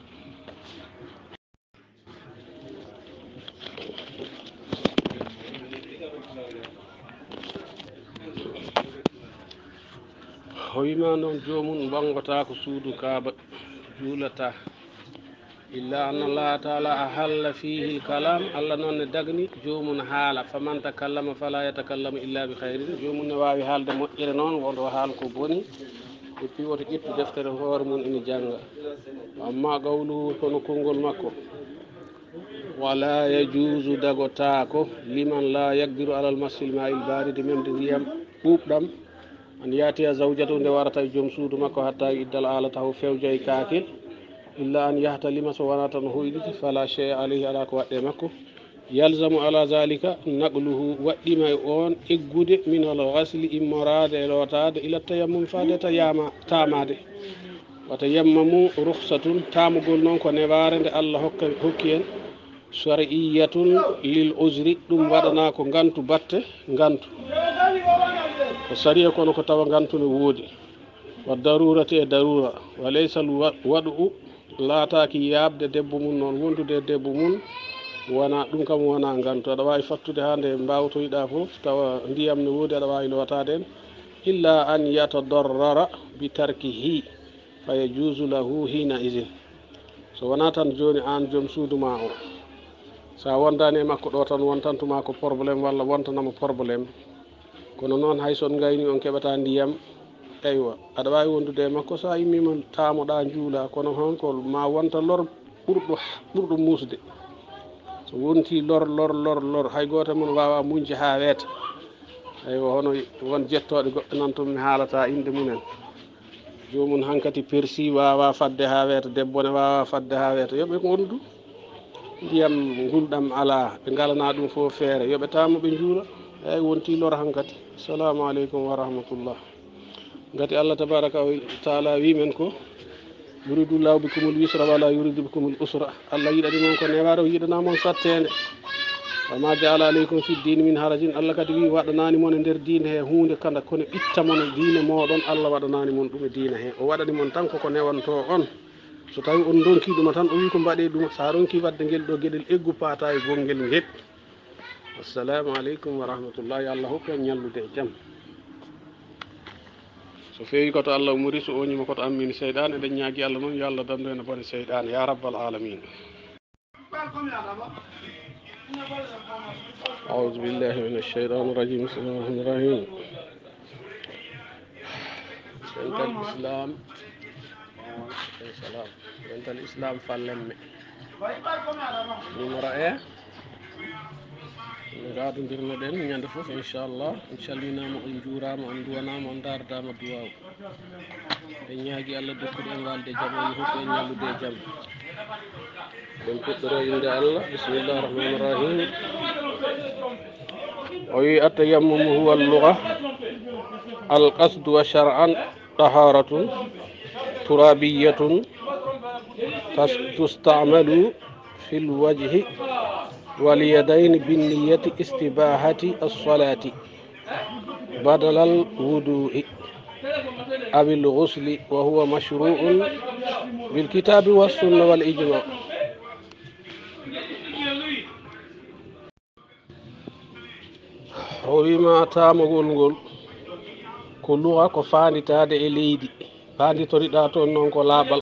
o wima noon jomum bangota ko suudu kaaba juulata illa anna allaha taala ahalla fihi kalam. allah noon ne dagni jomum haala faman takallama fala yatakallama illa bi hayrin. jomum ne wawi haalde moƴƴere noon wondo haal ko boni e puis woto ƴettu deftere hoore mum ina janga. amma qawluhu kono konngol makko wala yajuzu dagotako liman la yaqdiru alal massil ma il baride memde ndiyam ɓuuɓɗam an yaatiya zawjatu nde warata e joom suudu makko hatta iddal ala taw fewja e kakil illa an yahta lima so wona tan hoyɗiti fala chey alayhi ala ko waɗɗe makko. yalzamu ala zalika naqluhu waɗɗima e on eggude min al ghasli immorade e lotade ila tayammum fade tamade. wata yammamu ruhsatun tamugol noon ko neware nde allah hokki en shar'iyatun lil uzri ɗum waɗana ko gantu batte gantu ko sariya kono ko tawa gantu ne woodi. wa darurati e darura wa laysa al waɗu laataki yaabde debbo mum noon wondude debbo mum wona ɗum kam wona gantu. aɗa wawi fattude ha nde mbawtoyiɗa foof tawa ndiyam ne woodi aɗa wawi lotade en illa an yatadarrara bi tarkihi fa yajuzu lahu hina idin. so wona tan joni an joom suudu ma o sa wondani e makko ɗo tan wontantuma ko probléme walla wontanamo probléme kono noon hay son gayni on keɓata ndiyam eywa aɗa wawi wondude e makko sa immima tamoɗa juula kono hon ko ma wonta lor ɓurɗo musde. so wonti lor hay goto mon wawa muñde ha weeta. eywa hono won jettoɗe goɗɗo nan toon mi haalata inde mumen jomum hankkadi persi wawa fadde ha weeta debbo ne wawa fadde ha weeta yoɓe gondu ndiyam gulɗam ala ɓe galana ɗum fo feere yoɓe tamo ɓe juula. eyyi wonti lor hankkadi. assalamu aleykum wa rahmatullah. gati allah tabaraka wa taala wimen ko yuridullahu bikumul yusra wala yuridu bikumul usra. allah yiɗani moon ko neware o yiɗanamon sattede. wama jaala aleykum fi dine min harajin. allah kadi wi waɗanani moon e nder diine he hunde kada kono itta mon e diine moɗon. allah waɗanani moon ɗum e diine he o waɗani moon tan koko newanto on. so tawi on donki ɗuma tan o wi ko mbaɗe ɗum sa ronki wadde guel ɗo gueɗel eggu paata e gonguel ngel. assalamu aleykum wa rahmatullahi. allah hokku en ñallude e jaam. so fewi koto allah umuri so oñima koto ammini seyɗane eɗen ñaagui allah noon yo allah dandu en bone seyɗane ya rabbal alamin. أعوذ بالله من الشيطان الرجيم. بسم الله الرحمن الرحيم. dental islam salam dental islam fallemme numéro 1 gadoddirno ɗen ñande foof inchallah en calminama on juurama on duwanama on dardama duwaw en ñaagui Allah dokkude en walde jaam o hokku en ñallude e jaam ɗen puɗɗoro inde Allah bisimillahi rahmani rahim o wi attayammumu huwa alluga alqasdu wa shar'an taharatun turabiyatun tustamalu في الوجه واليدين بالنية استباحة الصلاة بدل الوضوء أو الغسل وهو مشروع بالكتاب والسنة والإجماع وما تامغول ngol ko luga ko fanditade e leydi fanditoriɗa toon noon ko laaɓal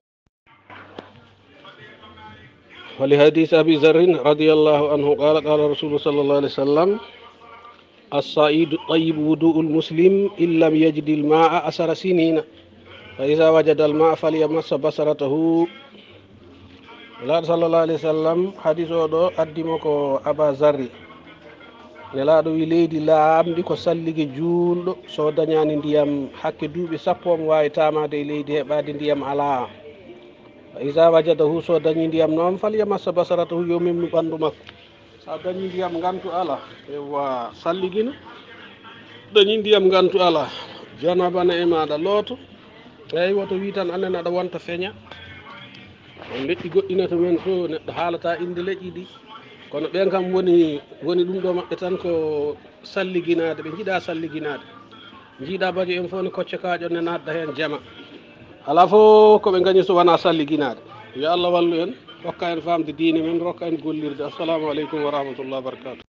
ولحديث أبي ذر رضي الله عنه قال قال رسول صلى الله عليه وسلم الصعيد طيب وضوء المسلم إن لم يجد الماء 10 سنين فإذا وجد الماء فليمس بصرته نلaaɗo sallallahu alayhi wa sallam hadis o ɗo addimo ko Aba Zarri nelaaɗo wi leydi laamdi ko sallige juulɗo so dañani ndiyam hakke duuɓi sappo omo wawi tamade e leydi heɓade ndiyam ala isa wajadahu so dañi ndiyam noon falyamassa basaratahu yo memnu ɓandu makko sa dañi ndiyam gantu ala ewa salligina dañi ndiyam gantu ala janabana e maɗa looto eyyi woto wi tan annen aɗa wonta feeña on leƴƴi goɗɗina to men to neɗɗo haalata inde leƴƴi ɗi kono ɓen kam woni ɗum ɗo maɓɓe tan ko salliginade ɓe jiiɗa salliginade jiiɗa baɗi en fof ne kocce kaƴo ne nadda hen jama ala fof koɓe gañi so wona salliginade yo Allah wallu en rokka en famde diine men rokka en gollirde assalamu aleykum wa rahmatullah wa barakatuh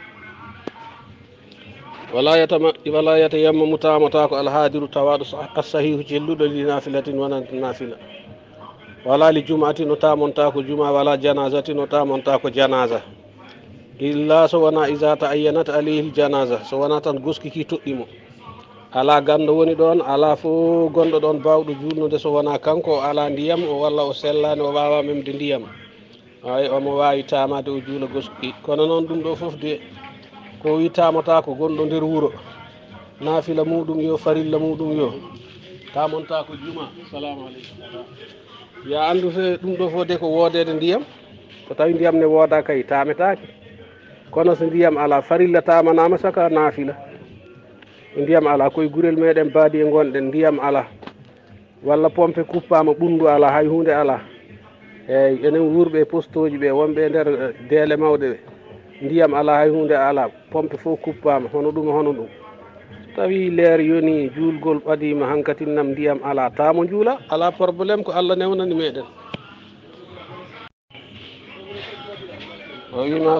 wala yatayammamu tamata ko alhaadiru tawaɗo assahihu celluɗo li nafilatin wonanta nafila wala li jumatin o tamonta ko juma wala janazatin o tamonta ko janaza illa so wona isa ta ayyanat alayhi janaza so wona tan goskiki toɗɗimo ala gando woni ɗon ala fo gonɗo ɗon bawɗo julnude so wona kanko o ala ndiyam o walla o sellani o wawa memde ndiyam ay omo wawi tamade o juula goski kono noon ɗum ɗo foof de ko wi tamata ko gonɗo nder wuuro nafila muɗum yo farilla muɗum yo tamonta ko juma salamu aleykum ya andu se ɗum ɗo fof de ko wodede ndiyam so tawi ndiyam ne wooda kay tametake kono so ndiyam ala farilla tamanama saka nafila ndiyam ala koye gurel meɗen baadi e gonɗen ndiyam ala walla pompe kuppama ɓundu ala hay hunde ala eyyi enen wuurɓe poste uji ɓe wonɓe nder deele mawɗe ɓe ndiyam ala hay hunde ala pompe fof kuppama hono ɗum tawi leer yoni juulgol ɓadima hankatinam ndiyam ala tamo juula ala probléme ko Allah newnani meɗen o wima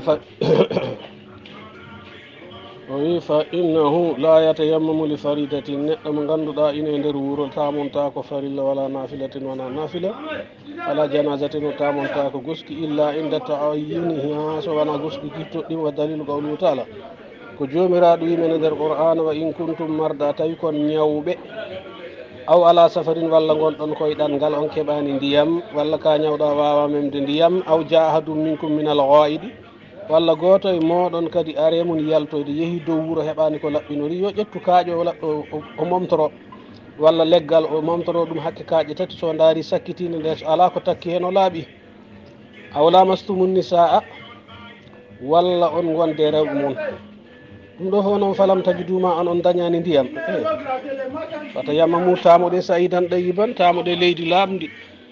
o wi fa innahu la yatayammamu li faridatin neɗɗo mo ganduɗa ine nder wuuro tamonta ko farilla wala nafilatin wona nafila ala janazatin o tamonta ko goski illa inda ta'ayyunihi ha so wona goski kittoɗɗim wa dalilu qawluhu taala ko jomiraɗo wimen e nder qur'ana wa in kuntum marda tawi kon ñawɓe aw ala safarin walla gonɗon koye ɗanngal on keɓani ndiyam walla ka ñawɗa wawa memde ndiyam aw jahadum minkum min al ghaidi walla goto e moɗon kadi aremum yaltoyde yeehi dow wuuro heɓani ko laɓɓinori yo ƴettu kaaƴo o momtoro walla leggal o momtoro ɗum hakke kaaƴe tati so daari sakkitinde nde so ala ko takki hen o laaɓi aw lamastumun nisaa walla on gonde rewɓe mon ɗum ɗo fof noon falam tajiduma on dañani ndiyam wata yammamu tamoɗe sayidan ɗayiban tamoɗe leydi laaɓdi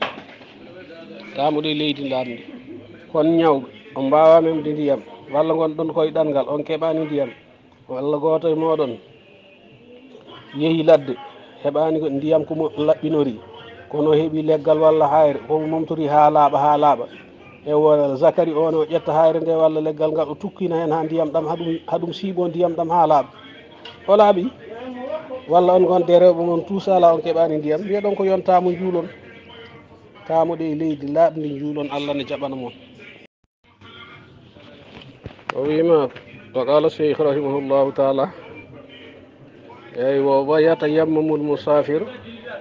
kon ñawɓe on mbawa memde ndiyam walla gonɗon koye ɗanngal on keɓani ndiyam walla goto e moɗon yeehi ladde heɓani ko ndiyam komo laɓɓinori kono heeɓi leggal walla hayre komo momtori ha laaɓa e wo zakari on o ƴetta hayre nde walla leggal ngal o tukkina hen ha ndiyam ɗam haɗum siiɓo ndiyam ɗam ha laaɓa o laaɓi walla on gonde rewɓe mon tout sala on keɓani ndiyam mbiyeɗon ko yon tamo juulon tamoɗe e leydi laaɓdi juulon Allah ne jaɓana mon o wima wa qala cheikh rahimahullahu taala eyyi wo yatayammamu l musafir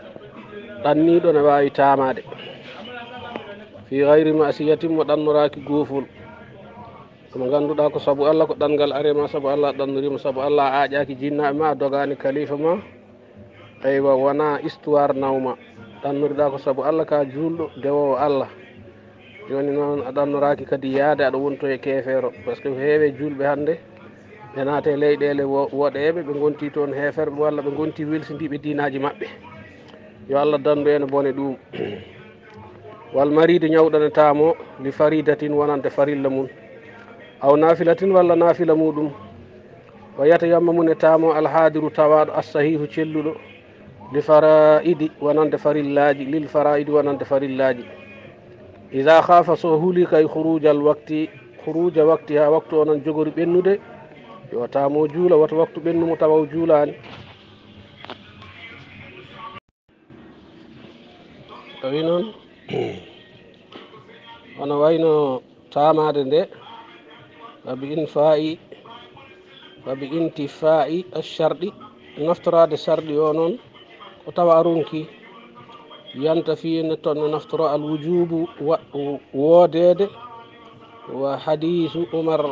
ɗanniɗo ne wawi tamade fi gayri masiyatin mo ɗannoraki goofol komo ganduɗa ko saabu Allah ko ɗanngal arema saabu Allah ɗannurima saabu Allah aƴaki jinnaɓe ma dogani kalifa ma eywa wona histoire nawma ɗannuriɗa ko saabu Allah ka julɗo dewowo Allah joni noon a ɗannoraki kadi yaade aɗa wonto e kefero par ce que heewe julɓe hannde ɓe naate leyɗele woɗeɓe ɓe gonti toon heferɓe walla ɓe gonti welsidiɓe dinaji maɓɓe yo Allah dandu ene bone ɗum wal maride ñawɗanetamo li faridatin wonande farilla mum aw nafilatin walla nafila muɗum o yiyata yamma mum e tamo alhadiru tawaɗo assahihu celluɗo li faraidi wonande farillaji lil faraidi wonande farillaji ida khafa so huuli kay khurujal waqti khuruja waqti ha waktu onon jogori ɓennude yo tamo juula wata waktu ɓennumo tawa o juulani tawi noon hono wayno tamade nde wabi intifai asharɗi naftorade sarɗi o noon ko tawa aronki yanta fi netton ne naftoro alwujubu woodede wa hadisu umar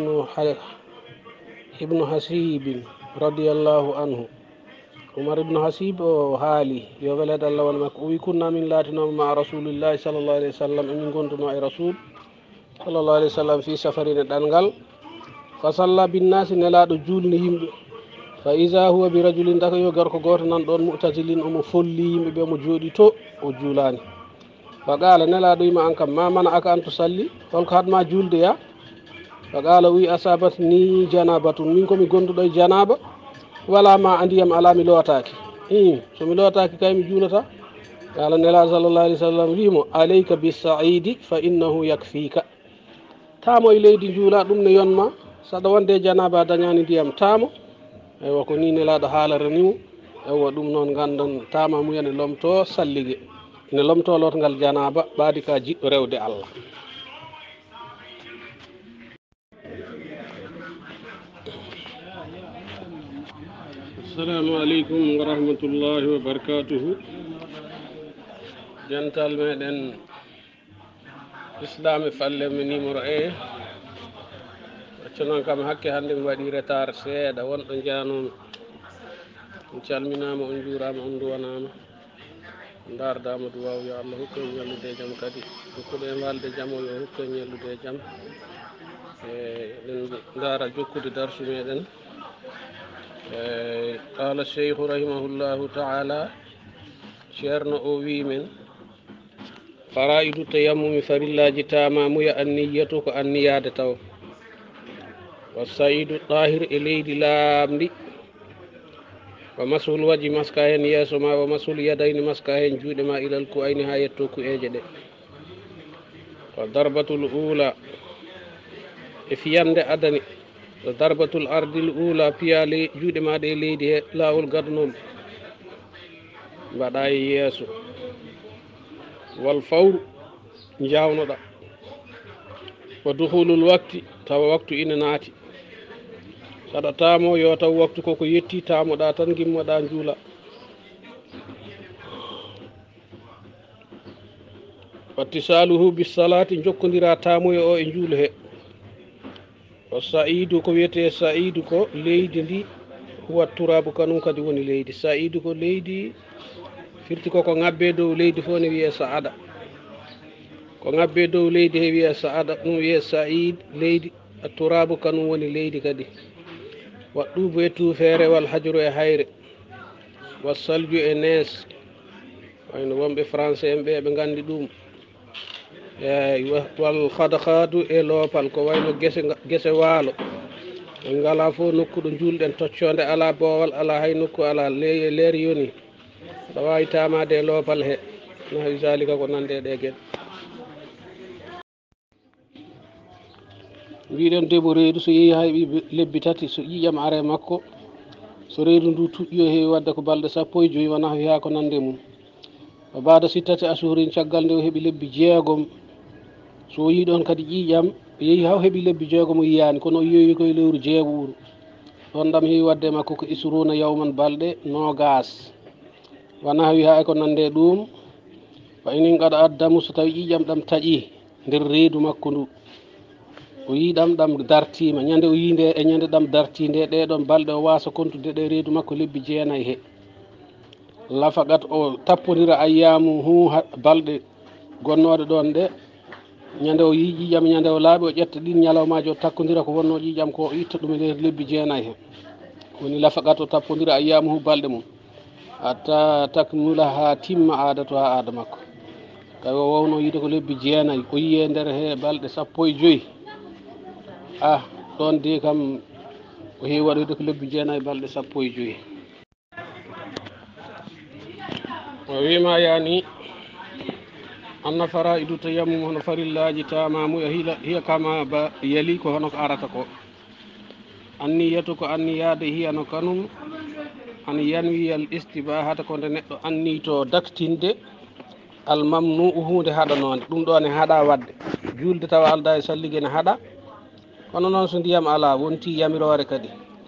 ibnu hasibin radiallahu anhu umar ibnu hasib o haali yo welede Allah wona makko o wi kunna min laatinoma ma rasulillahi sallllahu alayhi wa sallam emin gonduno e rasul sallllahu alayhi wa sallam fi safarine ɗanngal fa salla binnasi nelaɗo julni yimɓe fa isa huwa bi rajulin daka yo gorko goto nan ɗon mutasilin omo folli yimɓeɓe omo jooɗi to o juulani fa qala nelaɗo wima an kam ma mana aka an to salli holko hatma julde ya fa qala wi asabat ni janabatun min komi gonduɗo e janaba wala ma andiyam ala mi lootaki somi lootaki kay mi juulata qala nelaɗo sallllahu alih w sallam wimo alayka bisaidi fa innahu yakfika tamo e leydi juula ɗum ne yonma saɗa wonde janaba dañani ndiyam tamo eywa ko ni nelaɗo haalaranimo eywa ɗum noon gandan tama muyane lomto salligue ne lomto lotgal janaba ɓaadi ka jiɗɗo rewde Allah assalamu aleykum wa rahmatullahi wa barakatuhu dental meɗen islam e fallemme numéro 1 acca noon kam hakke hannde mi waɗi retard seeɗa wonɗo janomi on calminama on juurama on duwanama dardama duwaw yo Allah hokku en ñallude e jaam kadi hokkuɗo en walde jaam o yo hokku en ñallude e jaam eɗen daara jokkude darsu meɗen qala cheikhu rahimahullahu taala ceerno o wi men faraidu tayammumi farillaji tamamuya anniyatu ko anniyade taw wa saidu tahir e leydi laamdi wa masul waji maska hen yeeso ma wa masul yadayni maska hen juuɗe ma ilal ku ayni ha yetto ku eje ɗe wa darbatul ula e fiyande adani wa darbatul ardil ula piya juuɗe maɗe e leydi he lawol gadnol mbaɗa e yeeso wal fawru jawnoɗa wa duhulul wakti tawa waktu ina naati saɗa tamo yo taw waktu koko yetti tamoɗa tan gimmoɗa juula wattisaluhu bisalati jokkodira tamoyo o e juulo he o saidu ko wiyete saidu ko leydi ndi huwa turabu kanum kadi woni leydi saidu ko leydi firti koko ngabbe dow leydi fo ne wiye saada ko ngabbe dow leydi he wiye saada ɗum wiye said leydi a turabu kanum woni leydi kadi waɗɗubu e tufere wal hajru e hayre wa salju e nees wayno wonɓe français en ɓe ɓe gandi ɗum eyi wal hadahadu e loopal ko wayno gese waalo en ngala fof nokkuɗo julɗen toccode ala boowal ala hay nokku ala leer yoni aɗa wawi tamade e loopal he nawi salika ko nande ɗe gueɗe mbiɗen debo reedu so yeehi hay lebbi tati so ƴiƴam are makko so reedu ndu tuƴƴo heewi wadde ko balɗe 15 wona wiya ko nande mum o baada sittati asurin caggal nde o heeɓi lebbi 6 so yi ɗon kadi ƴiƴam yeehi haw heeɓi lebbi 6 o yiyani kono o yeewi koye lewru 6 ɗon ɗam heewi wadde makko ko isruna yawman balɗe 20 wana wi ha ko nande ɗum fa inin qad addamu so tawi ƴiƴam ɗam taƴi nder reedu makko ndu o yiɗam ɗam dartima ñande o yinde e ñande ɗam darti nde ɗeɗon balɗe o wasa kontude ɗe reedu makko lebbi jeenayyi he lafagat o tappodira ayyamu hu balɗe gonnoɗe ɗon ɗe ñande o yi ƴiƴam ñande o laaɓi o ƴetta ɗin ñalawmaji o takkodira ko wonno ƴiƴam ko o itta ɗum e nder lebbi jeenayyi he woni lafagat o tappodira ayyamu hu balɗe mum hatta takmula ha timma aadatu ha aada makko tawi o wawno yiide ko lebbi jeenayyi o yiye nder he balɗe 15 ɗon de kam o heewi waɗoyde ko lebbi jeenayyi balɗe 15 o wima yani anna faraidu tayammum hono farillaji tamamu hiya kama ba yali ko hono ko arata ko anniyatu ko anniyade hiya no kanum an yanwi al istibahata ko nde neɗɗo annito daktinde al mamnu hunde haɗanode ɗum ɗo ne haɗa wadde julde tawa alda e salligue ne haɗa kono noon so ndiyam ala wonti yamirore kadi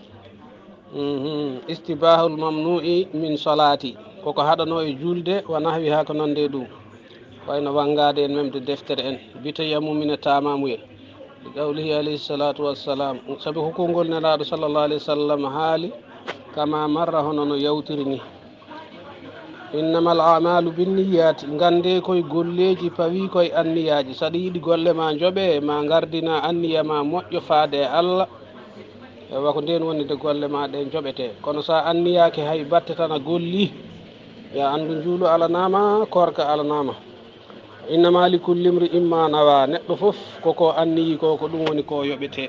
istibahul mamnu'i min salati koko haɗano e julde wanahwi ha ko nande ɗum wayno wangade en memde deftere en bitayamumine tamamuye li qawlihi alayhi salatu wassalam saabi ko konngol nelaɗo sallallah alayhi wa sallam haali kama marra hono no yawtiri ni innama al amalu binniyati gande koye golleji pawi koye anniyaji saɗa yiiɗi golle ma jooɓe ma gardina anniya ma moƴƴo faade e Allah ewa ko nden woni de golle ma ɗe jooɓete kono sa anniyaki hay batte tan a golli ya andu juulu alanama korka alanama innama li kulli imri imma nawa neɗɗo foof koko anniyi ko ko ɗum woni ko yoɓete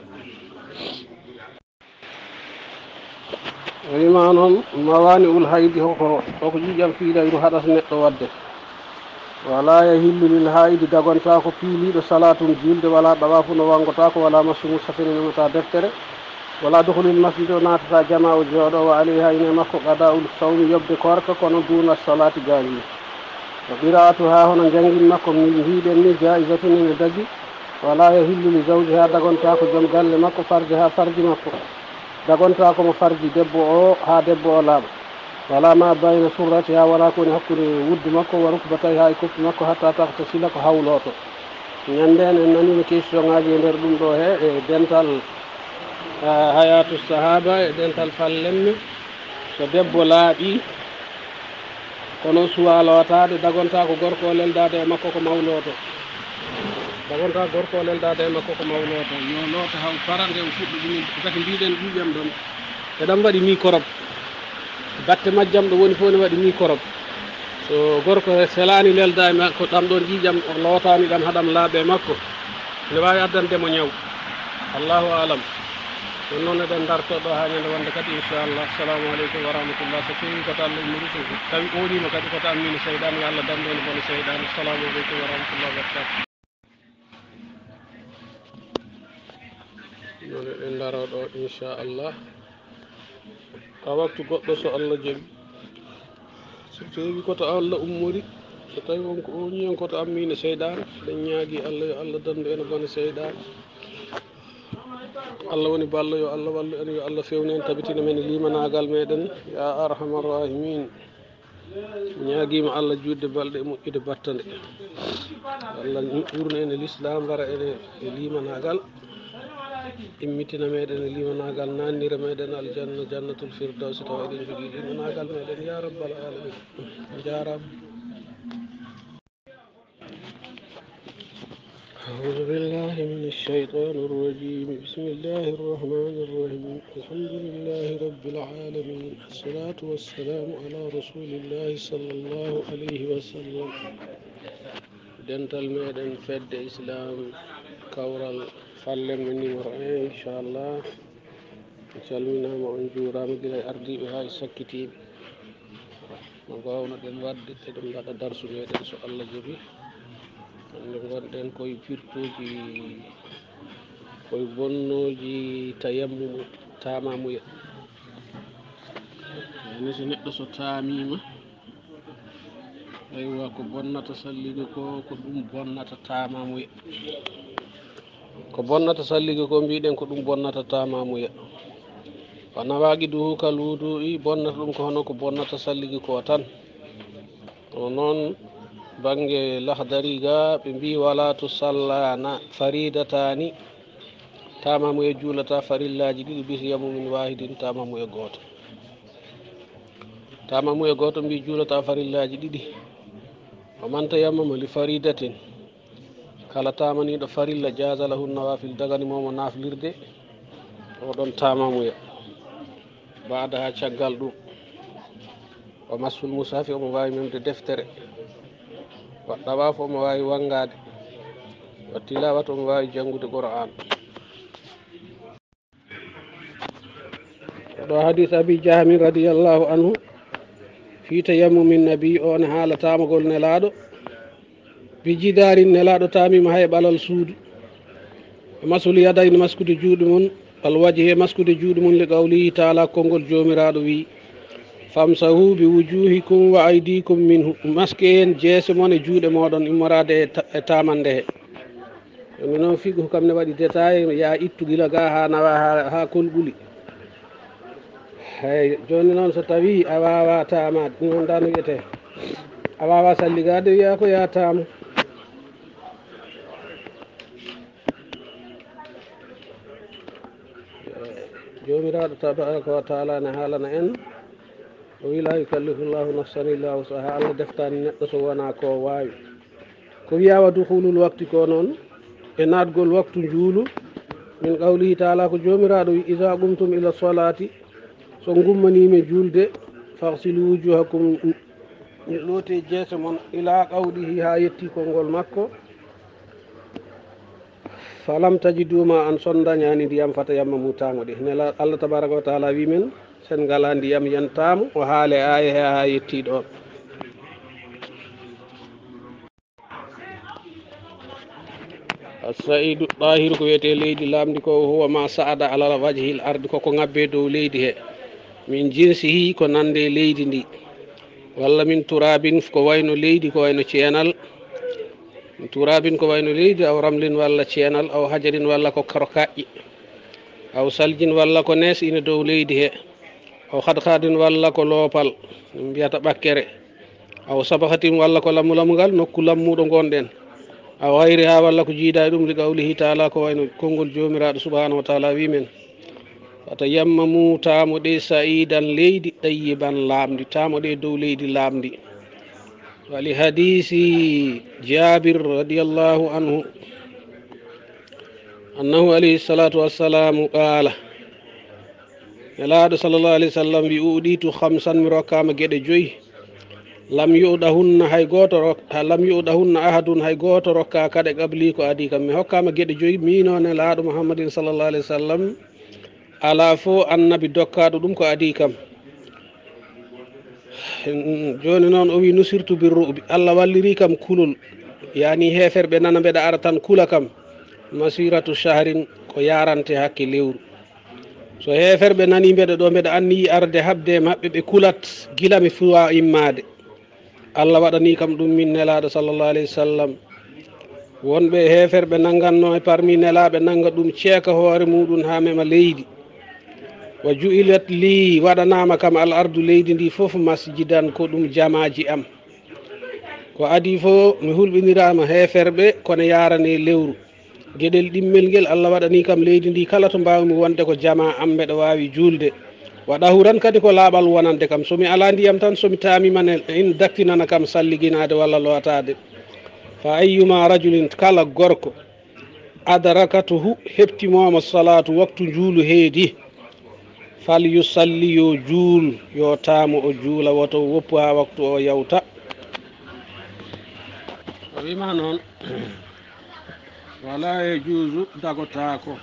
wima noon mawani ul haydi hoko ƴiƴam fiilayru haɗata neɗɗo wadde wala yahillu lil haydi dagonta ko piiliɗo salatum julde wala ɗawafu no wangota ko wala masumu safine memata deftere wala dohlul masjid o natata jama o jooɗo wa alayha ine makko qada'ul sawmi yobde korka kono duna salati gañi o qira'atu ha hono jangin makko mbiɗen ni jaisatun ene dagi wala yahillu li zawji ha dagonta ko joom galle makko farde ha farji makko dagonta komo farji debbo o ha debbo o laaɓa wala ma bayna surrati ha wala koni hakkude wuddu makko wa rukbatay ha e koppi makko hatta takta sila ko hawloto ñanden en nanino question ngaji e nder ɗum ɗo he e dental hayatu sahaba e dental fallemme so debbo laaɓi kono suwa lootade dagonta ko gorko leldade e makko ko mawloto dagonta gorko leldade e makko ko mawloto yo looto haw parande o fuɗɗo ɗumen gati mbiɗen ƴiƴam ɗon eɗam waɗi microbe batte majjam ɗo woni fof ne waɗi microbe so gorko selani lelda e makko ɗam ɗon ƴiƴam o lootani ɗam haɗam laaɓe makko ne wawi addandemo ñaw allahu alam ɗum noon eɗen dartoɗo ha ñande wonde kadi inchallah assalamu aleykum wa rahmatullah so tawi koto Allah ummiri so tawi oɗima kadi koto ammino seyɗane yo Allah damɗone bone seyɗane assalamu aleykum wa rahmatullah wa barakatuh noon eɗen daroɗo inchallah ka waktu goɗɗo so Allah jaaɓi so tawi koto Allah ummori so tawi wonko oñi on koto ammino seyɗane eɗen ñaagui Allah yo Allah dandu ene bone seyɗane Allah woni ballo yo Allah wallu en yo Allah fewni en tabitina men limanagal meɗen ya arhamar rahimin ñaaguima Allah judde balɗe e moƴƴude battande Allah ɓurno en l'islam wara ene limanagal immitina meɗen e limanagal nannira meɗen aljanna jannatul firdaus tawa eɗen jogui limanagal meɗen ya rabbal alamin jarama أعوذ بالله من الشيطان الرجيم بسم الله الرحمن الرحيم الحمد لله رب العالمين الصلاة والسلام على رسول الله صلى الله عليه وسلم dental meɗen fedde islam kawral fallem numéro 1 inchallah calminama on juurama guila ardiɓe ha e sakkitiɓe no gowno ɗen wadde eɗen mbaɗa darsu meɗen so Allah jaaɓi hande gonɗen koye pirtuji koye bonnoji tayammumu tamamuya yani so neɗɗo so taamima aywa ko bonnata salligo ko ɗum bonnata tamamuya ko bonnata salligo ko mbiɗen ko ɗum bonnata tamamuya wana waqiduhu kal wudu'i bonnata ɗum ko hono ko bonnata salligo ko tan noon bange lahdari ga ɓe mbi wala to sallana faridatani tamamu e juulata farillaji ɗiɗi bisiyamu min wahidin tamamu e gooto. tamamu e gooto mbi juulata farillaji ɗiɗi o manta yammama li faridatin kala tamaniɗo farilla jasalahu nawafil daganimomo naflirde oɗon tamamuya baada ha caggal ɗum o massul musafi omo wawi memde deftere waɗɗa wafo omo wawi wangade wa tilawata omo wawi jangude qur'an. ɗo hadis abi jahmin radiallahu anhu fi tayammumin nabi on haala tamagol nelaɗo bijidarin nelaɗo tamima hay ɓalal suudu masul yadayni maskude juuɗe mum alwaji he maskude juuɗe mum li qawlihi taala konngol jomiraɗo wi famsahu bi wujuhikum wa aydikum minhu maske hen jeese mon e juuɗe moɗon immorade e tamande he mi noon figu kam ne waɗi détail ya ittu gila ga ha nawa ha kolɓuli hay joni noon so tawi a wawa tamade ɗum on dano wiyete a wawa salligade wiya ko ya tama jomiraɗo tabaraka wa taala ne haalana en o wi la yukallifu llahu nafsan illa wusaha allah deftani neɗɗo so wona ko wawi ko wiyawa duhulul wakti ko noon e natgol waktu juulu min qawlihi taala ko jomiraɗo wi ida qumtum ila solati so gummanimi julde fahsilu wujuhakum looti jeese mon ila qawlihi ha yetti konngol makko falam tajiduma an son dañani ndiyam fata yamma mutamo ɗi nela allah tabaraka wa taala wi men sen ngala ndiyam yantamo o haale aya he ha yetti ɗon asaidu ɗahiru ko wiyete leydi lamdi ko huwa ma saada ala wajhil ardi koko ngabbe dow leydi he min jinsihi ko nande leydi ndi walla min turabin ko wayno leydi ko wayno ceenal turabin ko wayno leydi aw ramlin walla ceenal aw hajarin walla ko karo kaƴƴi aw saljin walla ko nees ina dow leydi he aw hadhadin walla ko loopal ɗum mbiyata ɓakkere aw sabahatin walla ko lammulamugal nokku lammuɗo gonɗen aw hayri ha walla ko jiida ɗum li qawlihi taala ko wayno konngol jomiraɗo subhanahu wa taala wimen fatayammamu tamoɗe sa'idan leydi ɗayyiban laamdi tamoɗe dow leydi laamdi wali hadisi jabir radiallahu anhu annahu alayhi salatu wassalamu qala nelaɗo sallallah alayhi wa sallam wi uɗitu hamsan mi rokkama gueɗe joyyi lam yuɗahunna hay goto lam yuɗahunna ahadun hay goto rokka kaɗe qabli ko adi kam mi hokkama gueɗe joyyi mino nelaɗo muhammadin sallallah alayhi wa sallam ala fo annabi dokkaɗo ɗum ko adi kam joni noon o wi nusirtu bi ru'bi allah walliri kam kulol yani heferɓe nana mbeɗa ara tan kula kam masiratu shahrin ko yarante hakke lewru so heferɓe nani mbeɗa ɗo mbeɗa anniyi arde habde maɓɓe ɓe kulat gila mi fuwa immade allah waɗani kam ɗum min nelaɗo sallallah alayhi wa sallam wonɓe heferɓe nanganno e parmi nelaɓe nanga ɗum ceeka hoore muɗum ha mema leydi wa ju'ilat li waɗanama kam al ardu leydi ndi foof masjidan ko ɗum jamaji am ko adi fo mi hulɓinirama heferɓe kono yarane lewru gueɗel ɗimmel ngel allah waɗani kam leydi ndi kala to mbawmi wonde ko jama am mbeɗa wawi julde waɗa huran kadi ko laaɓal wonande kam somi ala ndiyam tan somi tamimane in daktinana kam salliginade walla lowatade fa ayyuma rajulin kala gorko adarakatuhu heptimomo salatu waktu juulu heedi fal yusalli yo juul yo taamo o juula woto woppu ha waktu o yawta o wima noon wala e juusu dagotako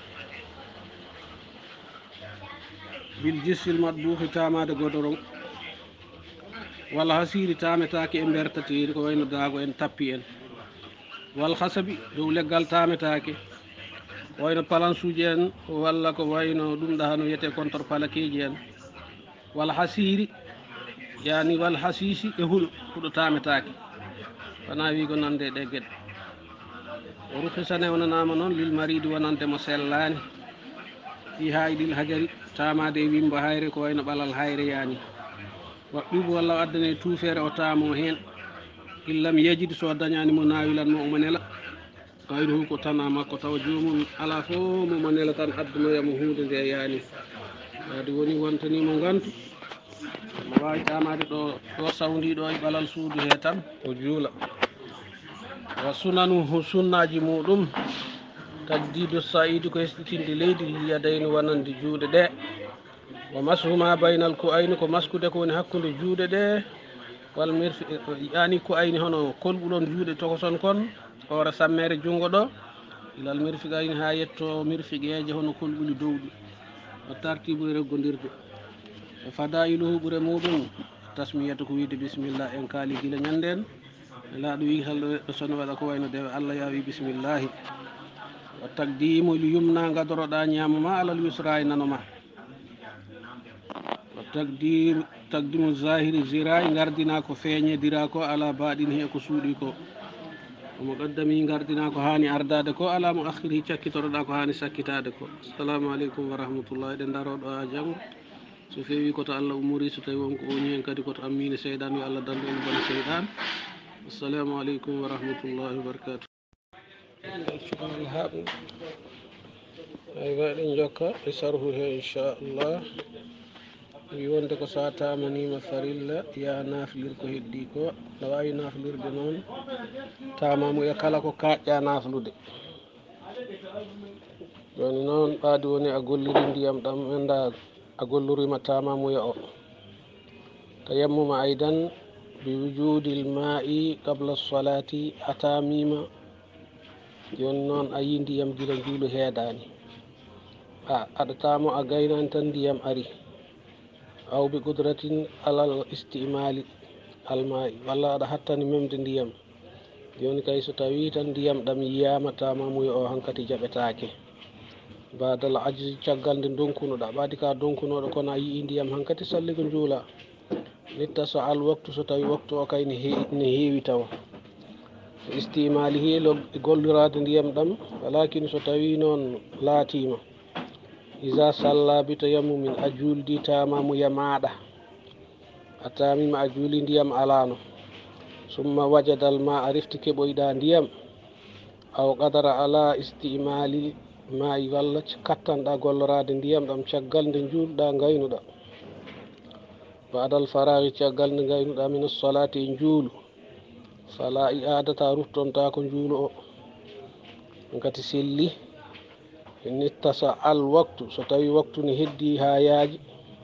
bil jissil matbuhi tamade godoron walla hasiri tametake e bertatiri ko wayno daago en tappi en wal hasabi dow leggal tametake wayno palansuji en walla ko wayno ɗum ɗahano wiyete contre palakeji en walla hasiri yani wal hasisi e huɗo tametake wona wi ko nande ɗe gueɗe o ruhisane wonanama noon lil maridi wonandemo sellani fi haydil hajari tamade e wimbo hayre ko wayno ɓalal hayre yani waɓɓiɓe walla o addane tuufere o taamo hen illam yejid so dañanimo nawilanmo omo nela gayruhu ko tana makko tawa jomum ala fo momo nela tan addunoyamo hunde nde yani adi woni wontanimo gantu mo wawi ƴamade ɗo sawdiɗo e ɓalal suudu he tan o juula wa sunanuhu sunnaji muɗum taddidu saidi ko hesɗitinde leydi liyadayni wonande juuɗe ɗe wa mashuma baynal ko ayni ko maskude ko woni hakkude juuɗe ɗe wal mirfi yani ko ayni hono kolɓuɗon juuɗe tokoson kon hoore sammere junngo ɗo ilal mirfiq ayni ha yetto mirfiqeje hono kolɓuli dowɗi o tartibu e reggodirde e fadailuhu ɓuure muɗum tasmiyata ko wiide bisimillah en kaali gila ñanden laaɗo wi halɗo sono waɗa ko wayno dewe allah ya wi bisimillahi wa taqdimu li yumna gadoroɗa ñamuma alal yusra e nanoma wa taqdimu zahiri zira gardina ko feeñedira ko ala baɗini he ko suuɗi ko omo qaddami gardina ko hani ardade ko ala mo akhiri cakkitoroɗa ko hani sakkitade ko. Assalamu aleykum wa rahmatullah. eɗen daroɗo ha janggo so fewi koto allah umuri so tawi wonko oñi hen kadi koto ammine seyɗan yo allah dandu en bone seyɗan. Assalamu aleykum wa rahmatullahi wa barakatuh. aywa eɗen jokka e sarhu he inchallah wi wonde ko sa tamanima farilla ya naflir ko heddi ko no wawi naflirde noon tamamu e kala ko kaƴƴa naflude joni noon ɓaadi woni a golliri ndiyam ɗam enda a gollorima tamamuya o tayammuma aydan bi wujudil ma'i qabla salati a tamima joni noon a yi ndiyam gila juulu heedani aɗa tamo a gaynani tan ndiyam ari aw bi qudratin alal istimali alma'i walla aɗa hattani memde ndiyam joni kay so tawi tan ndiyam ɗam yiyama tamamuya o hankkadi jaɓetake badal ajji caggal nde donkunoɗa ɓaadi ka donkunoɗo kono a yii ndiyam hankkadi salli ko juula litta so al waktu so tawi waktu o kay ne heewi tawa istimali heelo gollirade ndiyam ɗam walakin so tawi noon laatima isa salla bi tayammumin a juldi tamamuya maɗa a tamima a juuli ndiyam alano summa wajadal ma a refti keɓoyɗa ndiyam aw qadara ala istimali mayi walla kattanɗa gollorade ndiyam ɗam caggal nde juulɗa gaynuɗa baadal faragi caggal nde gaynuɗa min salati e juulu fala i adata ruttonta ko juulu o gati selli nittasa al waktu so tawi waktu ne heddi ha yaaji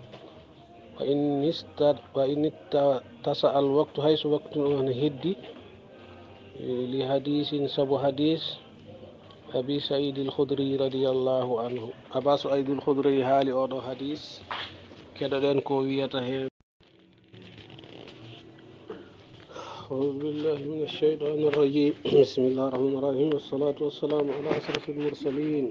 wa in ittasa al waktu hayso waktu o ne heddi li hadisin sabu hadis abi said al khudri radiallahu anhu aba said al khudri haali oɗo hadis keɗoɗen ko wiyata hen أعوذ بالله من الشيطان الرجيم بسم الله الرحمن الرحيم والصلاة والسلام على أشرف المرسلين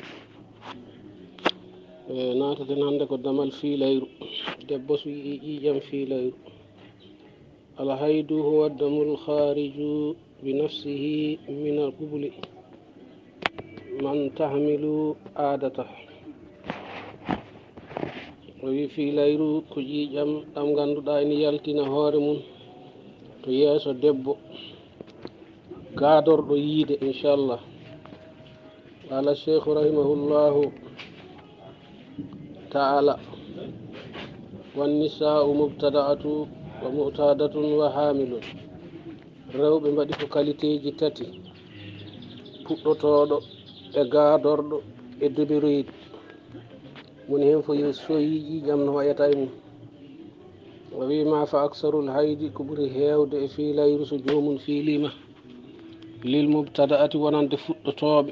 ناتة ناندك دمال في لير دبس إيجام في لير الحيد هو الدم الخارج بنفسه من القبل من تحمل عادته وفي في لير كجيجام أم غندو دايني يالتنا هورمون to yeeso debbo gaadorɗo yiide inchallah qala cheikhu rahimahullahu taala wannisa'u mubtada'atu wa mu'tadatun wa hamilun rewɓe mbaɗi ko qualité ji tati puɗɗotoɗo e gaadorɗo e debiroyde woni hen fo soyi ƴiƴam no wayata e mum o wima fa aksarul haydi ko ɓuri heewde e fiilayru so jomum fiilima lil mubtada'ati wonande fuɗɗotoɓe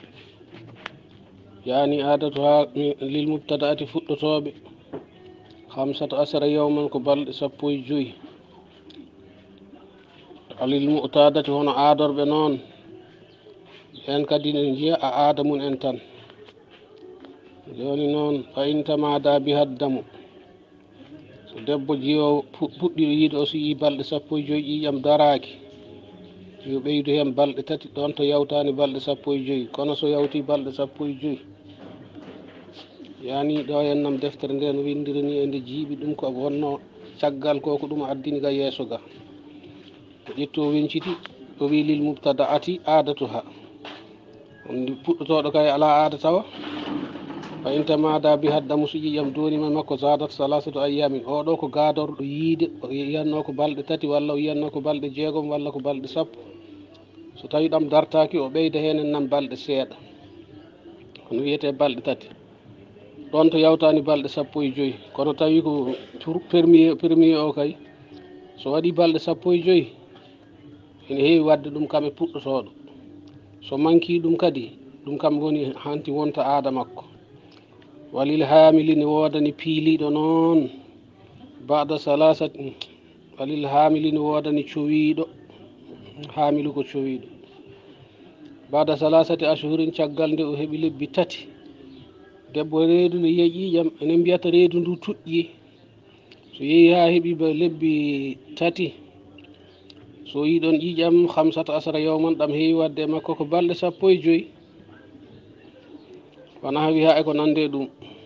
yani adatu ha lil mubtada'ati fuɗɗotoɓe hamsata asara yawman ko balɗe 15 lil mu'tadati hono aadorɓe noon en kadi ne jiya a aada mum en tan joni noon fa in tamada bihaddamu so debbo jiyowo puɗɗiɗo yiide o so yi balɗe 15 ƴiƴam daraki yo ɓeydu hen balɗe tati ɗon to yawtani balɗe 15 kono so yawti balɗe 15 yani ɗo hennam deftere nde no windiri ni e nde jiiɓi ɗum ko wonno caggal ko ko ɗum addini ga yeeso ga ƴetto wenciti o wi lil mubtadaati aadatuha on puɗɗotoɗo kay ala aada tawa fa in tamada bi haddamu so ƴiƴam donima makko zadat salasatu ayamin oɗo ko gadorɗo yiide o yiyanno ko balɗe tati walla o yiyanno ko balɗe jeegom walla ko balɗe sappo so tawi ɗam dartaki o ɓeyda hen en nan balɗe seeɗa kono wiyete balɗe tati ɗon to yawtani balɗe sappo e joyyi kono tawi ko premier o kay so waɗi balɗe sappo e joyyi ene heewi wadde ɗum kam e puɗɗotoɗo so manki ɗum kadi ɗum kam woni hanti wonta aada makko walil haamili ne woodani piiliɗo noon bada salasati walil haamili ne woodani cowiɗo haamilu ko cowiɗo bada salasati ashurin caggal nde o heeɓi lebbi tati debbo reedu ne yiya ƴiƴam enen mbiyata reedu ndu tuƴƴi so yeehi ha heeɓi ba lebbi tati so yiɗon ƴiƴam hamsata asara yawman ɗam heewi wadde makko ko balɗe sappo e joyyi wona ha wi ha e ko nande ɗum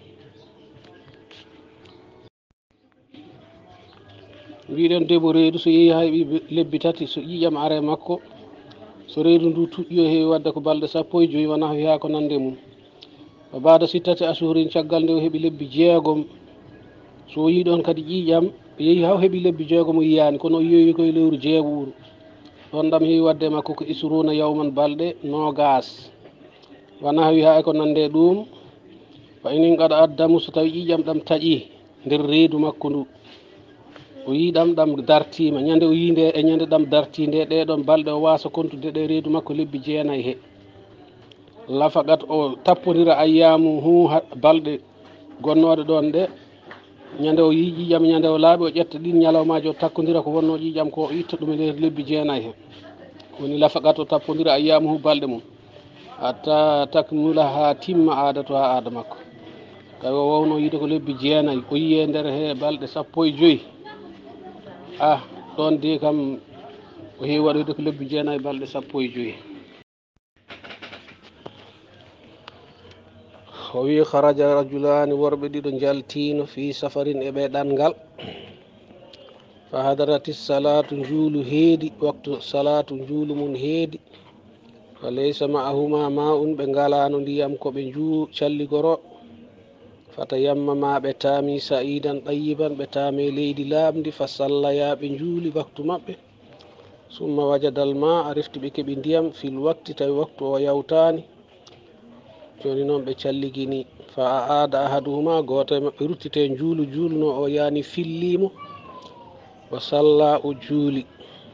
mbiɗen debbo reedu so yeehi ha heeɓi lebbi tati so ƴiƴam are makko so reedu ndu tuƴƴi o heewi wadde ko balɗe sappo e joyyi wona ha wi ha ko nande mum o baada sittati asuhurin caggal nde o heeɓi lebbi jeegom so yiɗon kadi ƴiƴam yeehi ha o heeɓi lebbi jeegom o yiyani kono o yiyoyi koye lewru jeeɓuru ɗon ɗam heewi wadde makko ko isruna yawman balɗe nogas wona ha wi ha e ko nande ɗum fa inin qaɗa addamu so tawi ƴiƴam ɗam taaƴi nder reedu makko ndu o yiɗam ɗam dartima ñande o yinde e ñande ɗam darti nde ɗeɗon balɗe o wasa kontude ɗe reedu makko lebbi jeenayyi he lafagat o tappodira ayyamu hu balɗe gonnoɗe ɗon ɗe ñande o yi ƴiƴam ñande o laaɓi o ƴetta ɗin ñalawmaji o takkodira ko wonno ƴiƴam ko o itta ɗum e nder lebbi jeenayyi he woni lafagat o tappodira ayyamu hu balɗe mum hatta takmula ha timma aadatu ha aada makko tawi o wawno yiide ko lebbi jeenayyi o yiye nder he balɗe sappo e joyyi ɗon de kam o heewi waɗoyde ko lebbi jeenayyi balɗe sappo e joyyi o wi haraja rajulani worɓe ɗiɗo jaltino fi safarin e ɓe ɗanngal fa hadarati salatu juulu heedi waktu salatu juulu mum heedi fa laysa ma'ahuma ma'un ɓe ngalano ndiyam ko ɓe calligoro fata yammama ɓe taami sa'idan ɗayiban ɓe taame leydi laamdi fa sallaya ɓe juuli waktu maɓɓe summa wajadal ma a refti ɓe keeɓi ndiyam fil wakti tawi waktu o yawtani joni noon ɓe calligini fa a aada ahaduhuma goto e maɓɓe ruttite juulno o yaani fillimo o salla o juuli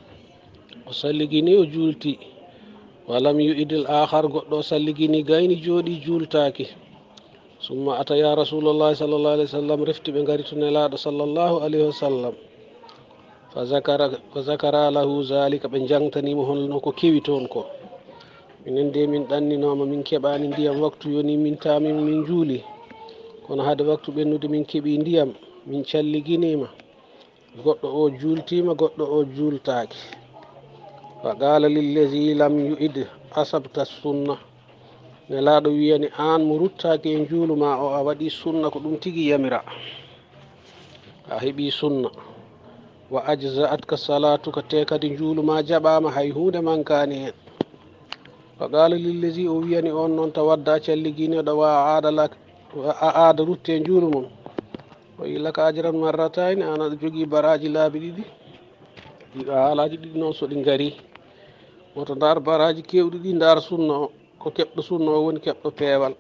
o salligini o juulti walam yu'idil ahar goɗɗo o salligini gayni jooɗi juultaki summa ataya rasulullahi sallllahu alayhi wa sallam refti ɓe ngari to nelaɗo sallllahu alayhi wa sallam fa zakara lahu zalika ɓe jangtanimo holno ko kewi toon ko minen de min ɗanninoma min keɓani ndiyam waktu yoni min tamima min juuli kono haade waktu ɓennude min keeɓi ndiyam min calliginima goɗɗo o juultima goɗɗo o juultaki fa qala lillazi lam yu'id asabta sunna nelaɗo wiyani an mo ruttaki e juuluma o a waɗi sunna ko ɗum tigui yamira a heeɓi sunna wa ajza'atka salatuka te kadi juuluma jaɓama hay hunde mankani hen fa qala lillazi o wiyani on noon tawadda calliginiɗo wa aada rutte juulu mum o yillaka ajran marratayni an aɗa jogui baraji laabi ɗiɗi ɗiɗo haalaji ɗiɗi noon soɗi ngari woto ndar baraji kewɗi ɗi ndar sunna o ko keɓɗo sunna o woni keɓɗo peewal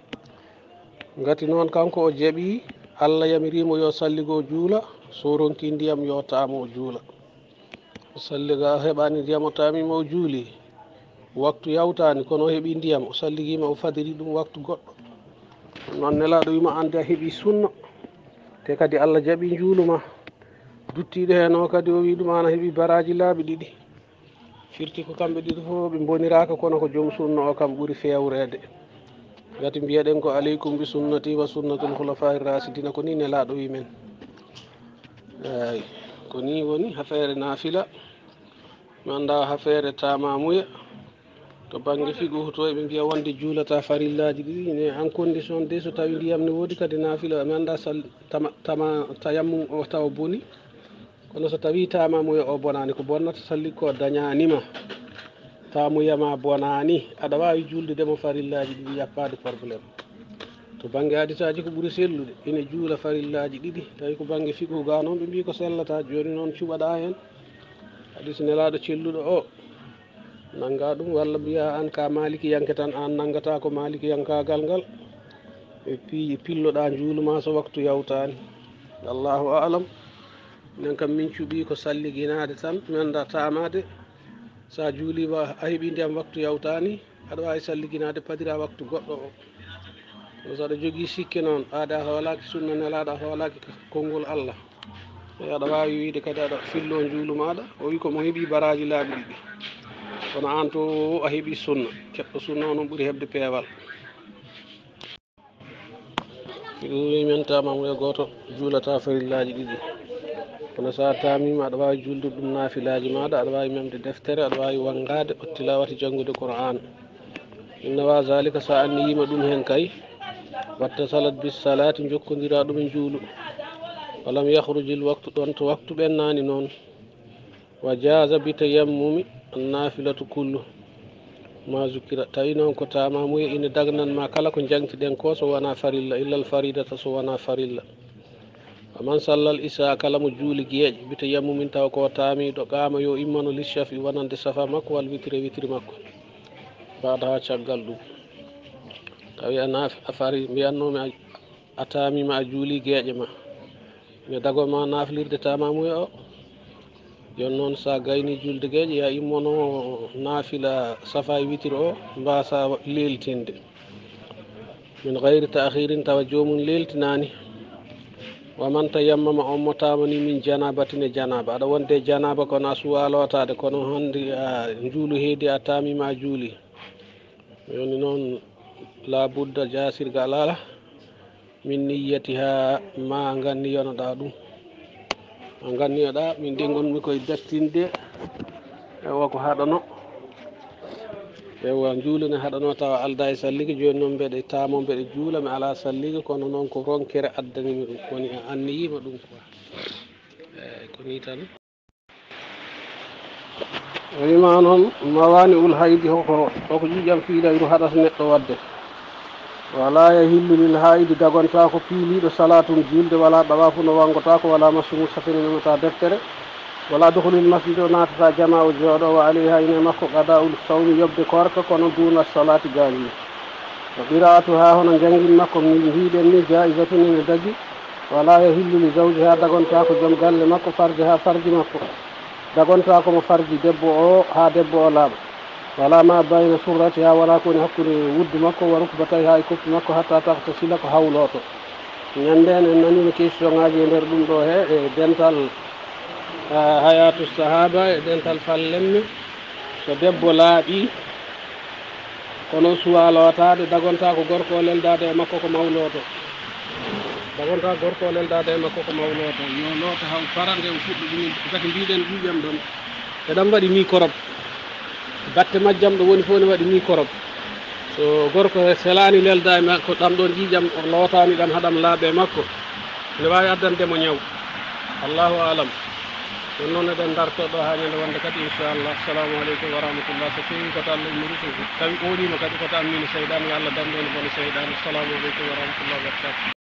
ngati noon kanko o jaaɓi Allah yamirimo yo salligo juula so ronki ndiyam yo taamo o juula o salliga heɓani ndiyam o taamima o juuli waktu yawtani kono o heeɓi ndiyam o salligima o fadiri ɗum waktu goɗɗo noon nelaɗo wima ande a heeɓi sunna te kadi Allah jaaɓi juuluma duttiɗo hen o kadi o wi ɗum an a heeɓi baraji laaɓi ɗiɗi firti ko kamɓe ɗiɗo fof ɓe boniraka kono ko joom sunna o kam ɓuuri fewrede gati mbiyaɗen ko aleykum bi sunnati wa sunnatul khulafa'ir rasidina ko ni nelaɗo wimen eyi ko ni woni affaire nafila mi anda affaire tamamuya to banggue fiqhu to eɓe mbiya wonde juulata farillaji ɗiɗi ne en condition de so tawi ndiyam ne woodi kadi nafila mi anda tayammum o tawa booni kono so tawi tamamuya o bonani ko bonnata salli ko dañanima tamuyama bonani aɗa wawi juldedemo farillaji ɗiɗi yappade probléme to banggue haditaji ko ɓuuri sellude ina juula farillaji ɗiɗi tawi ko banggue fiqhu ga noon ɓe mbi ko sellata joni noon cuɓaɗa hen hadis nelaɗo celluɗo o nanga ɗum walla mbiya an ka maliki yanke tan an nangata ko maliki yankagal ngal e pilloɗa juuluma so waktu yawtani allahu alam nen kam min cuuɓi ko salliginade tan mi anda tamade sa juulima a heeɓi ndiyam waktu yawtani aɗa wawi salliginade padira waktu goɗɗo o kono so aɗa jogui sikke noon aada hoolaki sunna nelaɗa hoolaki konngol Allah e aɗa wawi wiide kadi aɗa fillo juulumaɗa o wi komo heeɓi baraji laaɓi ɗiɗi kono an to a heeɓi sunna keɓɗo sunna o noon ɓuuri heɓde peewal men tamamuya goto juulata farillaji ɗiɗi kono sa tamima aɗa wawi julde ɗum naafilaji maɗa aɗa wawi memde deftere aɗa wawi wangade o tilawati janngude Qur'an inna wa zalika sa anniyima ɗum hen kay watta salat bis salati jokkodira ɗum e juulu walam yahrujil waktu ɗon to waktu ɓennani noon wa jaza bi tayammumi annafilatu kullu ma zukira tawi noon ko tamamuya ina dagnanma kala ko jangtiɗen ko so wona farilla illa al faridata so wona farilla aman sallal isa kala mo juuli gueeƴe bi tayammumin taw ko tamiɗo qama yo immano lissafi wonande safa makko walla witiri makko mbaɗa ha caggal ɗum tawi a fari mbiyannomi a tamima a juuli gueeƴe ma mi dagoma naflirde tamamuya o jon noon sa gayni julde gueeƴe ya immono naafila safa e witiri o mbasa leltinde min gayri tahirin tawa jomum leltinani waman tayammama on mo tamani min janabatin e janaba aɗa wonde janaba kono a suwa lotade kono hande a juulu heedi a tamima a juuli joni noon la budda jasirgal ala min niyyatiha ma ganniyonoɗa ɗum a ganniyoɗa min de gonmi koye dattinde ewa ko haɗano ewa juulune haɗano tawa alda e salligi joni noon mbeɗe tamo mbeɗe juula mi ala salligi kono noon ko ronkere addanimi ɗum woni a anniyima ɗum quoi eyyi ko ni tan wima noon mawani ul haydi hoko ƴiƴam fiilayru haɗata neɗɗo wadde wala yahillu lil haydi dagonta ko piiliɗo salatum julde wala ɗawafu no wangota ko wala masumu safine memata deftere wala dohlil masjid o natata jama o jooɗo wa alayha ine makko qada ul sawmi yobde korka kono duna salati gaali o qira'atu ha hono jangin makko min mbiɗen ni jaisatun ene dagi wala yahillu li zawji ha dagonta ko joom galle makko farji ha farji makko dagonta komo farji debbo o ha debbo o laaɓa wala ma bayna surrati ha wala koni hakkude wuddu makko wa rukbatay ha e koppi makko hatta tahta sila ko hawloto ñanden en nanino question ngaji e nder ɗum ɗo he e dental hayatu sahaba e dental fallemme so debbo laaɓi kono suwa lotade dagonta ko gorko o leldade e makko ko mawloto dagonta gorko o leldade e makko ko mawloto yo loota haw farande o fuɗɗo ɗumen gati mbiɗen ƴiƴam ɗon eɗam waɗi microbe batte majjam ɗo woni fof ne waɗi microbe so gorko selani lelda e makko ɗam ɗon ƴiƴam o lootani ɗam haɗam laaɓe makko ne wawi addandemo ñaw allahu alam ɗum noon eɗen dartoɗo ha ñande wonde kadi inchallah assalamu aleykum wa rahmatullah so fewi koto Allah ummi rusugo tawi ɓoolima kadi koto ammino seyɗani yo Allah dandeni bone seyɗani assalamu aleykum wa rahmatullah wa barakatuh